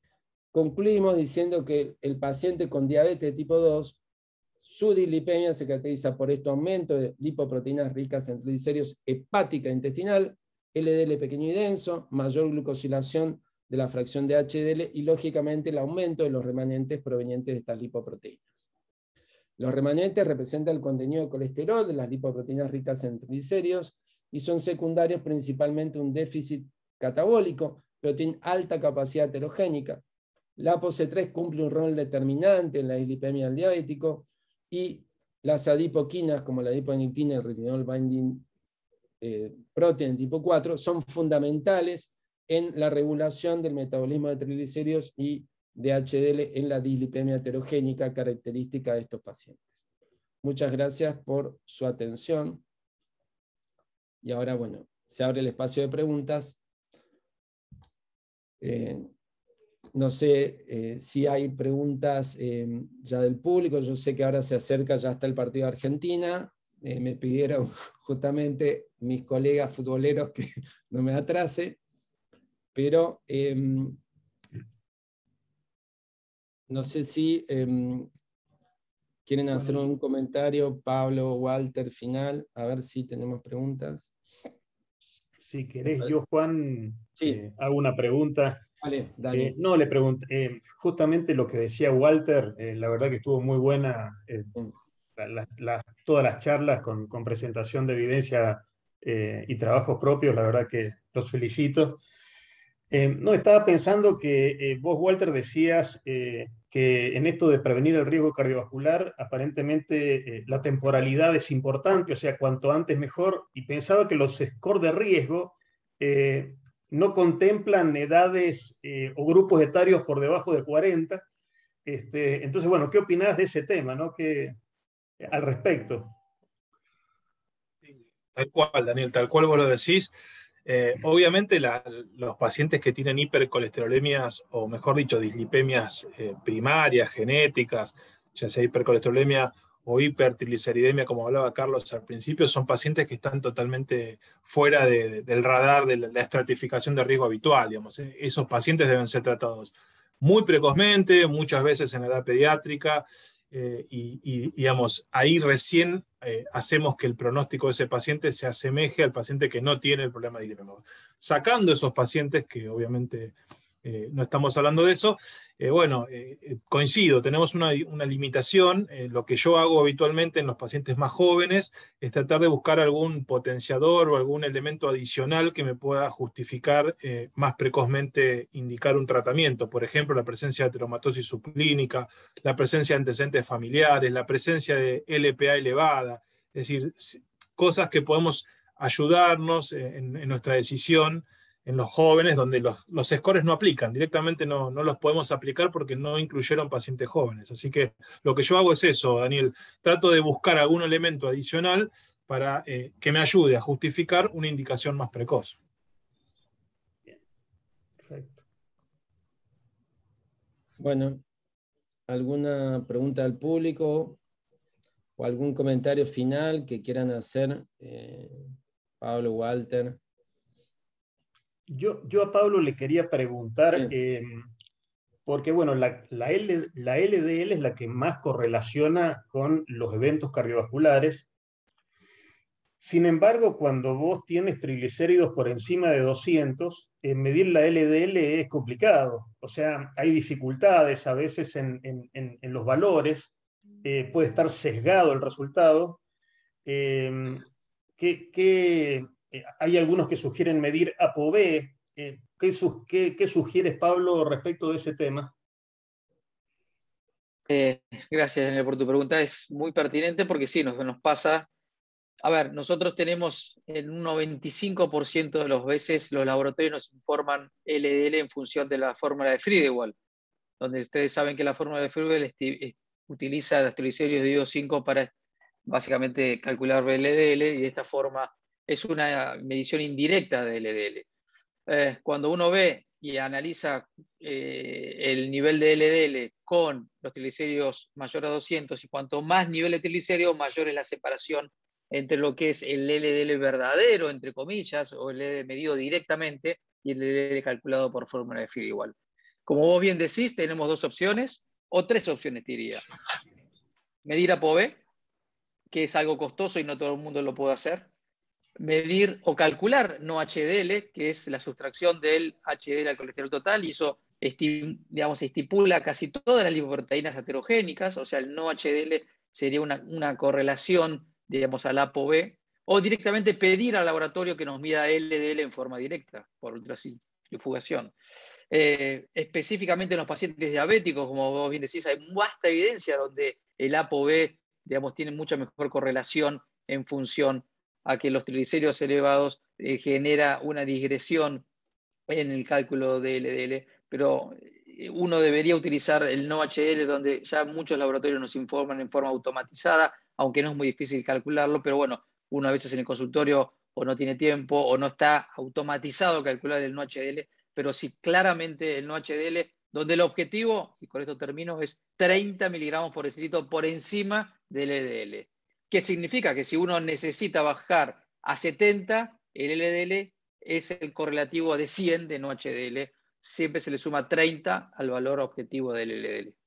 Concluimos diciendo que el paciente con diabetes de tipo dos, su dislipemia se caracteriza por este aumento de lipoproteínas ricas en triglicéridos hepática e intestinal, L D L pequeño y denso, mayor glucosilación de la fracción de H D L, y lógicamente el aumento de los remanentes provenientes de estas lipoproteínas. Los remanentes representan el contenido de colesterol de las lipoproteínas ricas en triglicéridos, y son secundarios principalmente un déficit catabólico, pero tienen alta capacidad heterogénica. La A P O C tres cumple un rol determinante en la dislipemia del diabético, y las adipoquinas, como la adiponectina y el retinol binding eh, protein tipo cuatro, son fundamentales en la regulación del metabolismo de triglicéridos y de H D L en la dislipemia heterogénica característica de estos pacientes. Muchas gracias por su atención. Y ahora, bueno, se abre el espacio de preguntas. Eh, no sé eh, si hay preguntas eh, ya del público. Yo sé que ahora se acerca, ya está el partido de Argentina. Eh, me pidieron justamente mis colegas futboleros que no me atrase. Pero eh, no sé si eh, quieren hacer un comentario, Pablo, Walter, final, a ver si tenemos preguntas. Si querés, yo, Juan, sí. eh, hago una pregunta. Vale, Dani. Eh, no, le pregunté, eh, justamente lo que decía Walter, eh, la verdad que estuvo muy buena, eh, la, la, la, todas las charlas con, con presentación de evidencia eh, y trabajos propios, la verdad que los felicito. Eh, no, estaba pensando que eh, vos, Walter, decías eh, que en esto de prevenir el riesgo cardiovascular, aparentemente eh, la temporalidad es importante, o sea, cuanto antes mejor, y pensaba que los scores de riesgo eh, no contemplan edades eh, o grupos etarios por debajo de cuarenta. Este, entonces, bueno, ¿qué opinás de ese tema, no? ¿Qué, al respecto? Tal cual, Daniel, tal cual vos lo decís. Eh, obviamente la, los pacientes que tienen hipercolesterolemias, o mejor dicho, dislipemias eh, primarias, genéticas, ya sea hipercolesterolemia o hipertrigliceridemia, como hablaba Carlos al principio, son pacientes que están totalmente fuera de, de, del radar de la, la estratificación de riesgo habitual. Digamos, eh. Esos pacientes deben ser tratados muy precozmente, muchas veces en edad pediátrica, eh, y, y digamos, ahí recién eh, hacemos que el pronóstico de ese paciente se asemeje al paciente que no tiene el problema de dislipemia. Sacando esos pacientes, que obviamente eh, no estamos hablando de eso, eh, bueno, eh, coincido, tenemos una, una limitación. Eh, lo que yo hago habitualmente en los pacientes más jóvenes es tratar de buscar algún potenciador o algún elemento adicional que me pueda justificar eh, más precozmente indicar un tratamiento. Por ejemplo, la presencia de ateromatosis subclínica, la presencia de antecedentes familiares, la presencia de L P A elevada, es decir, cosas que podemos ayudarnos en, en nuestra decisión en los jóvenes, donde los, los scores no aplican, directamente no, no los podemos aplicar porque no incluyeron pacientes jóvenes. Así que lo que yo hago es eso, Daniel, trato de buscar algún elemento adicional para eh, que me ayude a justificar una indicación más precoz. Bien. Perfecto. Bueno, ¿alguna pregunta del público o algún comentario final que quieran hacer? Eh, Pablo, Walter. Yo, yo a Pablo le quería preguntar, eh, porque bueno, la, la, L, la L D L es la que más correlaciona con los eventos cardiovasculares. Sin embargo, cuando vos tienes triglicéridos por encima de doscientos, eh, medir la L D L es complicado. O sea, hay dificultades a veces en, en, en, en los valores, eh, puede estar sesgado el resultado. Eh, ¿qué, qué, eh, hay algunos que sugieren medir ApoB. Eh, ¿qué, su, qué, ¿Qué sugieres, Pablo, respecto de ese tema? Eh, gracias, Daniel, por tu pregunta. Es muy pertinente porque sí, nos, nos pasa. A ver, nosotros tenemos en un noventa y cinco por ciento de las veces los laboratorios nos informan L D L en función de la fórmula de Friedewald, donde ustedes saben que la fórmula de Friedewald utiliza los triglicéridos de I O cinco para básicamente calcular L D L, y de esta forma es una medición indirecta de L D L. Eh, cuando uno ve y analiza eh, el nivel de L D L con los triglicéridos mayores a doscientos, y cuanto más nivel de triglicéridos, mayor es la separación entre lo que es el L D L verdadero, entre comillas, o el L D L medido directamente, y el L D L calculado por fórmula de Friedewald. Como vos bien decís, tenemos dos opciones, o tres opciones diría. Medir ApoB, que es algo costoso y no todo el mundo lo puede hacer. Medir o calcular no H D L, que es la sustracción del H D L al colesterol total, y eso digamos, estipula casi todas las lipoproteínas aterogénicas, o sea, el no H D L sería una, una correlación, digamos, al ApoB, o directamente pedir al laboratorio que nos mida L D L en forma directa, por ultracentrifugación. Eh, específicamente en los pacientes diabéticos, como vos bien decís, hay vasta evidencia donde el ApoB, digamos, tiene mucha mejor correlación en función a que los triglicéridos elevados eh, genera una digresión en el cálculo de L D L, pero uno debería utilizar el no H D L, donde ya muchos laboratorios nos informan en forma automatizada, aunque no es muy difícil calcularlo, pero bueno, uno a veces en el consultorio o no tiene tiempo o no está automatizado calcular el no H D L, pero sí claramente el no H D L, donde el objetivo, y con esto termino, es treinta miligramos por decilitro por encima del L D L. ¿Qué significa? Que si uno necesita bajar a setenta, el L D L es el correlativo de cien de no H D L. Siempre se le suma treinta al valor objetivo del L D L.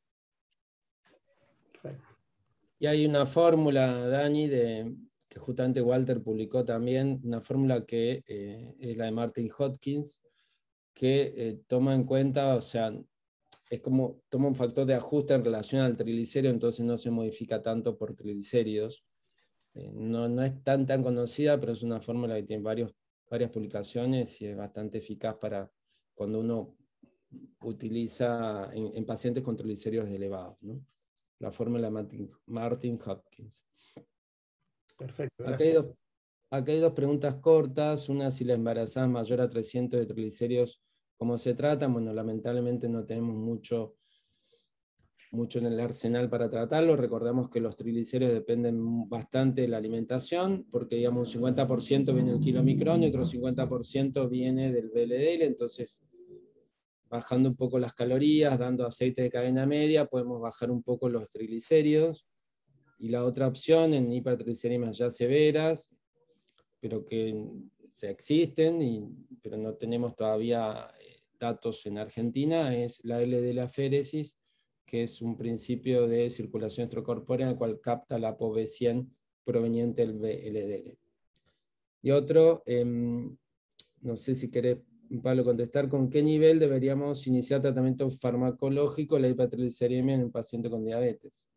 Y hay una fórmula, Dani, de, que justamente Walter publicó también, una fórmula que eh, es la de Martin Hopkins, que eh, toma en cuenta, o sea, es como toma un factor de ajuste en relación al triglicérido, entonces no se modifica tanto por triglicéridos. Eh, no, no es tan tan conocida, pero es una fórmula que tiene varios varias publicaciones y es bastante eficaz para cuando uno utiliza en, en pacientes con triglicéridos elevados, ¿no? La fórmula Martin, Martin Hopkins. Perfecto, Acá hay, gracias. dos, acá hay dos preguntas cortas. Una, si la embarazada es mayor a trescientos de triglicéridos, ¿cómo se trata? Bueno, lamentablemente no tenemos mucho, mucho en el arsenal para tratarlo. Recordemos que los triglicéridos dependen bastante de la alimentación, porque digamos un cincuenta por ciento viene del kilomicrón y otro cincuenta por ciento viene del V L D L, entonces bajando un poco las calorías, dando aceite de cadena media, podemos bajar un poco los triglicéridos. Y la otra opción en hipertriglicéridas ya severas, pero que se existen, y, pero no tenemos todavía datos en Argentina, es la L D L-aféresis, que es un principio de circulación extracorpórea en el cual capta la A P O B cien proveniente del V L D L. Y otro, eh, no sé si querés, Pablo, contestar, ¿con qué nivel deberíamos iniciar tratamiento farmacológico de la hipertrigliceridemia en un paciente con diabetes?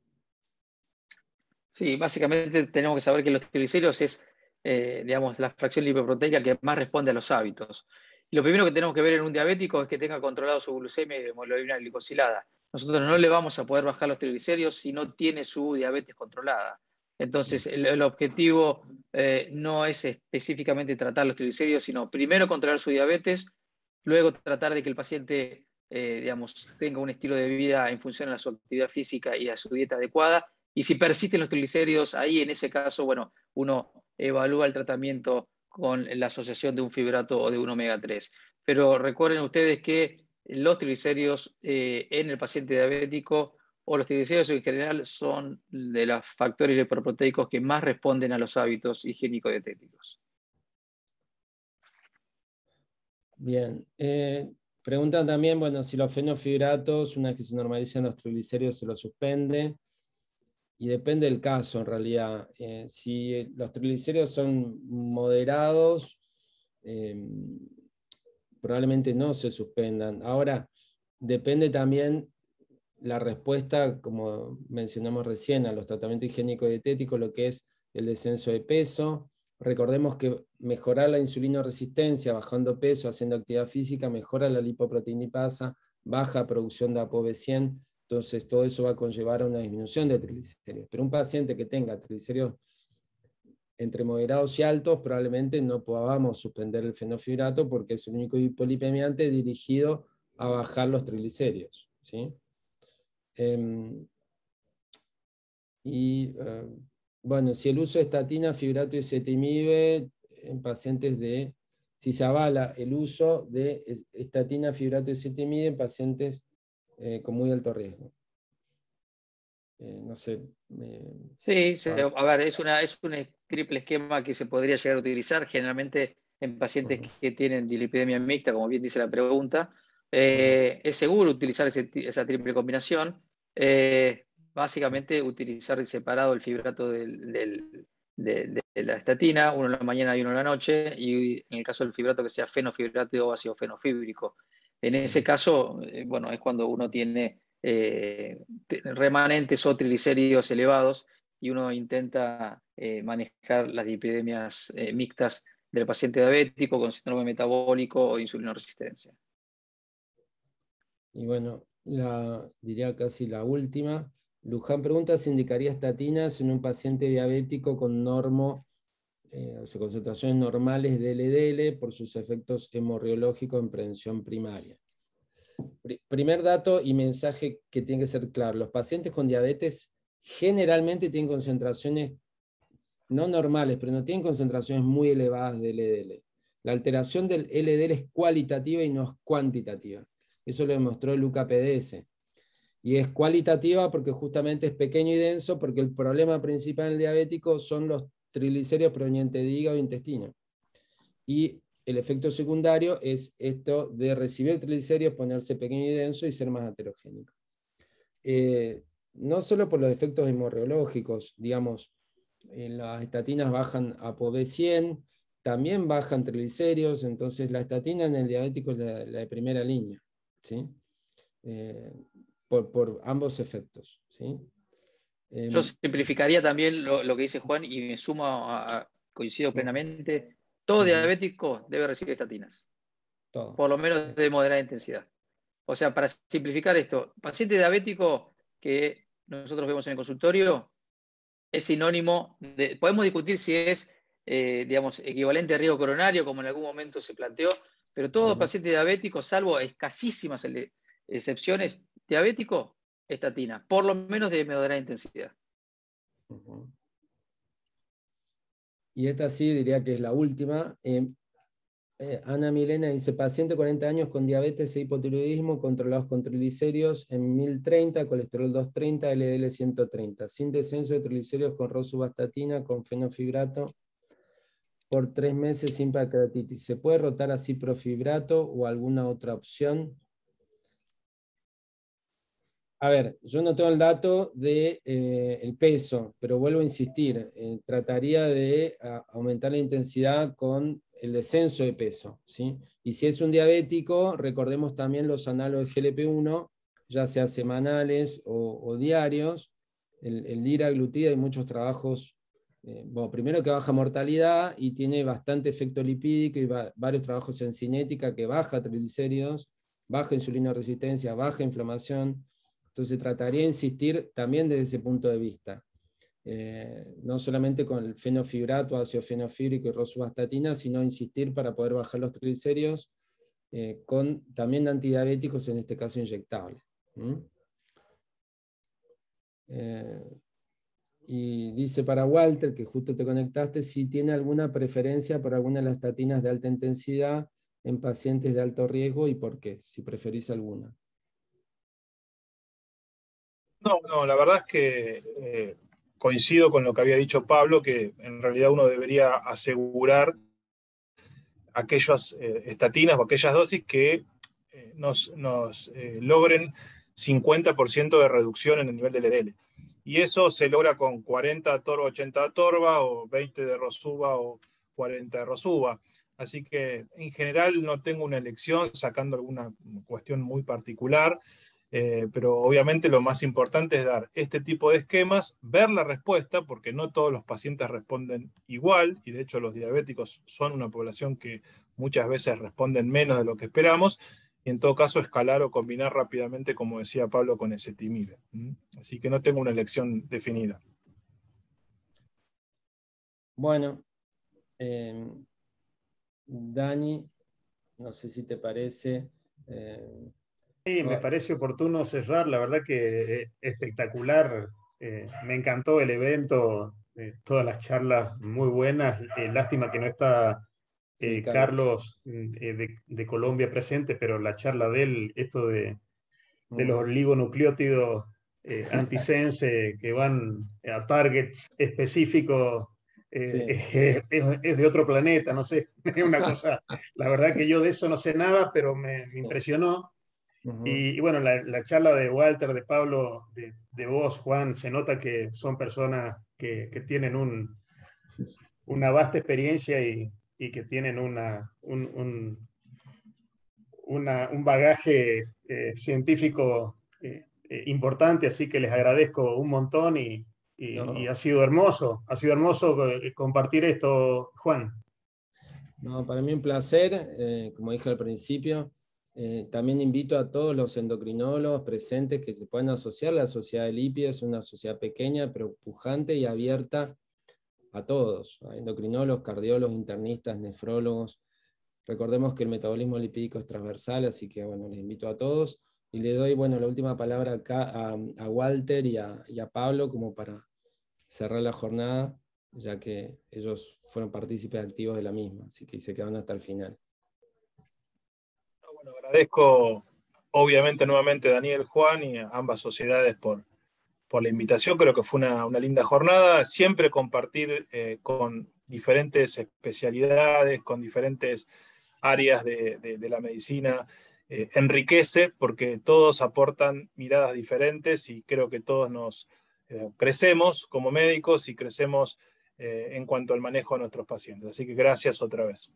Sí, básicamente tenemos que saber que los triglicéridos es, eh, digamos, la fracción lipoproteica que más responde a los hábitos. Y lo primero que tenemos que ver en un diabético es que tenga controlado su glucemia y hemoglobina glicosilada. Nosotros no le vamos a poder bajar los triglicéridos si no tiene su diabetes controlada. Entonces, el, el objetivo eh, no es específicamente tratar los triglicéridos, sino primero controlar su diabetes, luego tratar de que el paciente eh, digamos, tenga un estilo de vida en función a su actividad física y a su dieta adecuada. Y si persisten los triglicéridos, ahí en ese caso, bueno, uno evalúa el tratamiento con la asociación de un fibrato o de un omega tres. Pero recuerden ustedes que los triglicéridos eh, en el paciente diabético o los triglicéridos en general son de los factores lipoproteicos que más responden a los hábitos higiénico-dietéticos. Bien. Eh, preguntan también, bueno, si los fenofibratos, una vez que se normalizan los triglicéridos, se los suspende. Y depende del caso, en realidad. Eh, si los triglicéridos son moderados, eh, probablemente no se suspendan. Ahora, depende también la respuesta, como mencionamos recién, a los tratamientos higiénico-dietéticos, lo que es el descenso de peso. Recordemos que mejorar la insulinoresistencia, bajando peso, haciendo actividad física, mejora la lipoproteinipasa, baja producción de A P O B cien, entonces todo eso va a conllevar a una disminución de triglicéridos. Pero un paciente que tenga triglicéridos entre moderados y altos, probablemente no podamos suspender el fenofibrato porque es el único hipolipemiante dirigido a bajar los triglicéridos, ¿sí? Eh, y eh, bueno, si el uso de estatina, fibrato y ezetimibe en pacientes de, si se avala el uso de estatina, fibrato y ezetimibe en pacientes eh, con muy alto riesgo. Eh, no sé. Eh, sí, se, a ver, es, una, es un triple esquema que se podría llegar a utilizar generalmente en pacientes uh-huh. que tienen dislipidemia mixta, como bien dice la pregunta. Eh, uh-huh. Es seguro utilizar ese, esa triple combinación. Eh, básicamente utilizar separado el fibrato del, del, de, de la estatina, uno en la mañana y uno en la noche, y en el caso del fibrato que sea fenofibrato o ácido fenofíbrico. En ese uh-huh. caso, eh, bueno, es cuando uno tiene eh, remanentes o triglicéridos elevados y uno intenta eh, manejar las dislipidemias eh, mixtas del paciente diabético con síndrome metabólico o insulinoresistencia. Y bueno, la, diría casi la última. Luján pregunta si indicaría estatinas en un paciente diabético con normo, eh, o sea, concentraciones normales de L D L por sus efectos hemorreológicos en prevención primaria. Primer dato y mensaje que tiene que ser claro. Los pacientes con diabetes generalmente tienen concentraciones no normales, pero no tienen concentraciones muy elevadas de L D L. La alteración del L D L es cualitativa y no es cuantitativa. Eso lo demostró el U K P D S. Y es cualitativa porque justamente es pequeño y denso, porque el problema principal del diabético son los triglicéridos provenientes de hígado e intestino. Y el efecto secundario es esto de recibir triglicéridos, ponerse pequeño y denso y ser más heterogénico. Eh, no solo por los efectos hemorreológicos, digamos, eh, las estatinas bajan A P O B cien, también bajan triglicéridos, entonces la estatina en el diabético es la, la de primera línea, ¿sí? Eh, por, por ambos efectos, ¿sí? Eh, Yo simplificaría también lo, lo que dice Juan y me sumo a, a coincido plenamente. Todo Ujú. diabético debe recibir estatinas, Todo. por lo menos de moderada intensidad. O sea, para simplificar esto, paciente diabético que nosotros vemos en el consultorio es sinónimo de, podemos discutir si es, eh, digamos, equivalente a riesgo coronario, como en algún momento se planteó, pero todo Ujú. paciente diabético, salvo escasísimas excepciones, diabético, estatina, por lo menos de moderada intensidad. Ujú. Y esta sí diría que es la última. Eh, eh, Ana Milena dice, paciente cuarenta años con diabetes e hipotiroidismo, controlados con triglicéridos en mil treinta, colesterol doscientos treinta, L D L ciento treinta, sin descenso de triglicéridos con rosuvastatina, con fenofibrato, por tres meses sin pancreatitis. ¿Se puede rotar a ciprofibrato o alguna otra opción? A ver, yo no tengo el dato del de, eh, el peso, pero vuelvo a insistir, eh, trataría de a, aumentar la intensidad con el descenso de peso, ¿sí? Y si es un diabético, recordemos también los análogos de G L P uno, ya sea semanales o, o diarios. El, el liraglutida, hay muchos trabajos, eh, bueno, primero que baja mortalidad y tiene bastante efecto lipídico, y va, varios trabajos en cinética que baja triglicéridos, baja insulina resistencia, baja inflamación. Entonces trataría de insistir también desde ese punto de vista. Eh, no solamente con el fenofibrato, ácido fenofíbrico y rosuvastatina, sino insistir para poder bajar los triglicéridos eh, con también antidiabéticos, en este caso inyectables. ¿Mm? Eh, y dice para Walter, que justo te conectaste, si tiene alguna preferencia por alguna de las estatinas de alta intensidad en pacientes de alto riesgo y por qué, si preferís alguna. No, no, la verdad es que eh, coincido con lo que había dicho Pablo, que en realidad uno debería asegurar aquellas eh, estatinas o aquellas dosis que eh, nos, nos eh, logren cincuenta por ciento de reducción en el nivel del L D L. Y eso se logra con cuarenta atorva, ochenta atorva, o veinte de rosuva o cuarenta de rosuva. Así que en general no tengo una elección sacando alguna cuestión muy particular. Eh, pero obviamente lo más importante es dar este tipo de esquemas, ver la respuesta, porque no todos los pacientes responden igual, y de hecho los diabéticos son una población que muchas veces responden menos de lo que esperamos, y en todo caso escalar o combinar rápidamente, como decía Pablo, con ezetimibe. ¿Mm? Así que no tengo una elección definida. Bueno, eh, Dani, no sé si te parece... Eh, Sí, me parece oportuno cerrar, la verdad que eh, espectacular, eh, me encantó el evento, eh, todas las charlas muy buenas, eh, lástima que no está sí, eh, Carlos. Carlos eh, de, de Colombia presente, pero la charla de él, esto de, de los Mm. oligonucleótidos eh, antisense que van a targets específicos, eh, Sí. es, es- es de otro planeta, no sé, es una cosa, la verdad que yo de eso no sé nada, pero me, me impresionó. Ujú. Y, y bueno, la, la charla de Walter, de Pablo, de, de vos, Juan, se nota que son personas que, que tienen un, una vasta experiencia y, y que tienen una, un, un, una, un bagaje eh, científico eh, eh, importante, así que les agradezco un montón y, y, y No, ha sido hermoso, ha sido hermoso eh, compartir esto, Juan. no, para mí un placer, eh, como dije al principio. Eh, también invito a todos los endocrinólogos presentes que se puedan asociar. La Sociedad del I P I es una sociedad pequeña, pero pujante y abierta a todos, a endocrinólogos, cardiólogos, internistas, nefrólogos. Recordemos que el metabolismo lipídico es transversal, así que bueno, les invito a todos. Y le doy bueno, la última palabra acá a, a Walter y a, y a Pablo como para cerrar la jornada, ya que ellos fueron partícipes activos de la misma, así que se quedaron hasta el final. Bueno, agradezco obviamente nuevamente a Daniel, Juan y a ambas sociedades por, por la invitación. Creo que fue una, una linda jornada. Siempre compartir eh, con diferentes especialidades, con diferentes áreas de, de, de la medicina, eh, enriquece porque todos aportan miradas diferentes y creo que todos nos eh, crecemos como médicos y crecemos eh, en cuanto al manejo de nuestros pacientes. Así que gracias otra vez.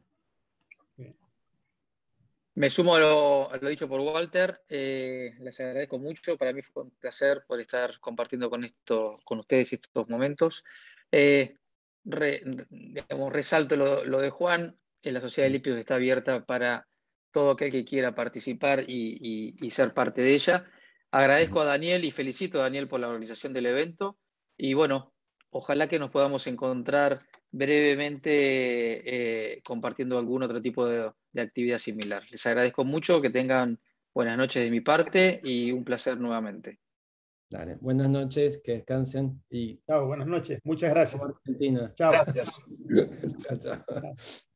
Me sumo a lo, a lo dicho por Walter, eh, les agradezco mucho, para mí fue un placer por estar compartiendo con, esto, con ustedes estos momentos. Eh, re, digamos, resalto lo, lo de Juan, que la Sociedad de Lípidos está abierta para todo aquel que quiera participar y, y, y ser parte de ella. Agradezco a Daniel y felicito a Daniel por la organización del evento. Y bueno, ojalá que nos podamos encontrar brevemente eh, compartiendo algún otro tipo de, de actividad similar. Les agradezco mucho, que tengan buenas noches de mi parte y un placer nuevamente. Dale, buenas noches, que descansen y Chao, buenas noches. Muchas gracias. Argentina. Chao. Gracias. Chao, chao. Chao.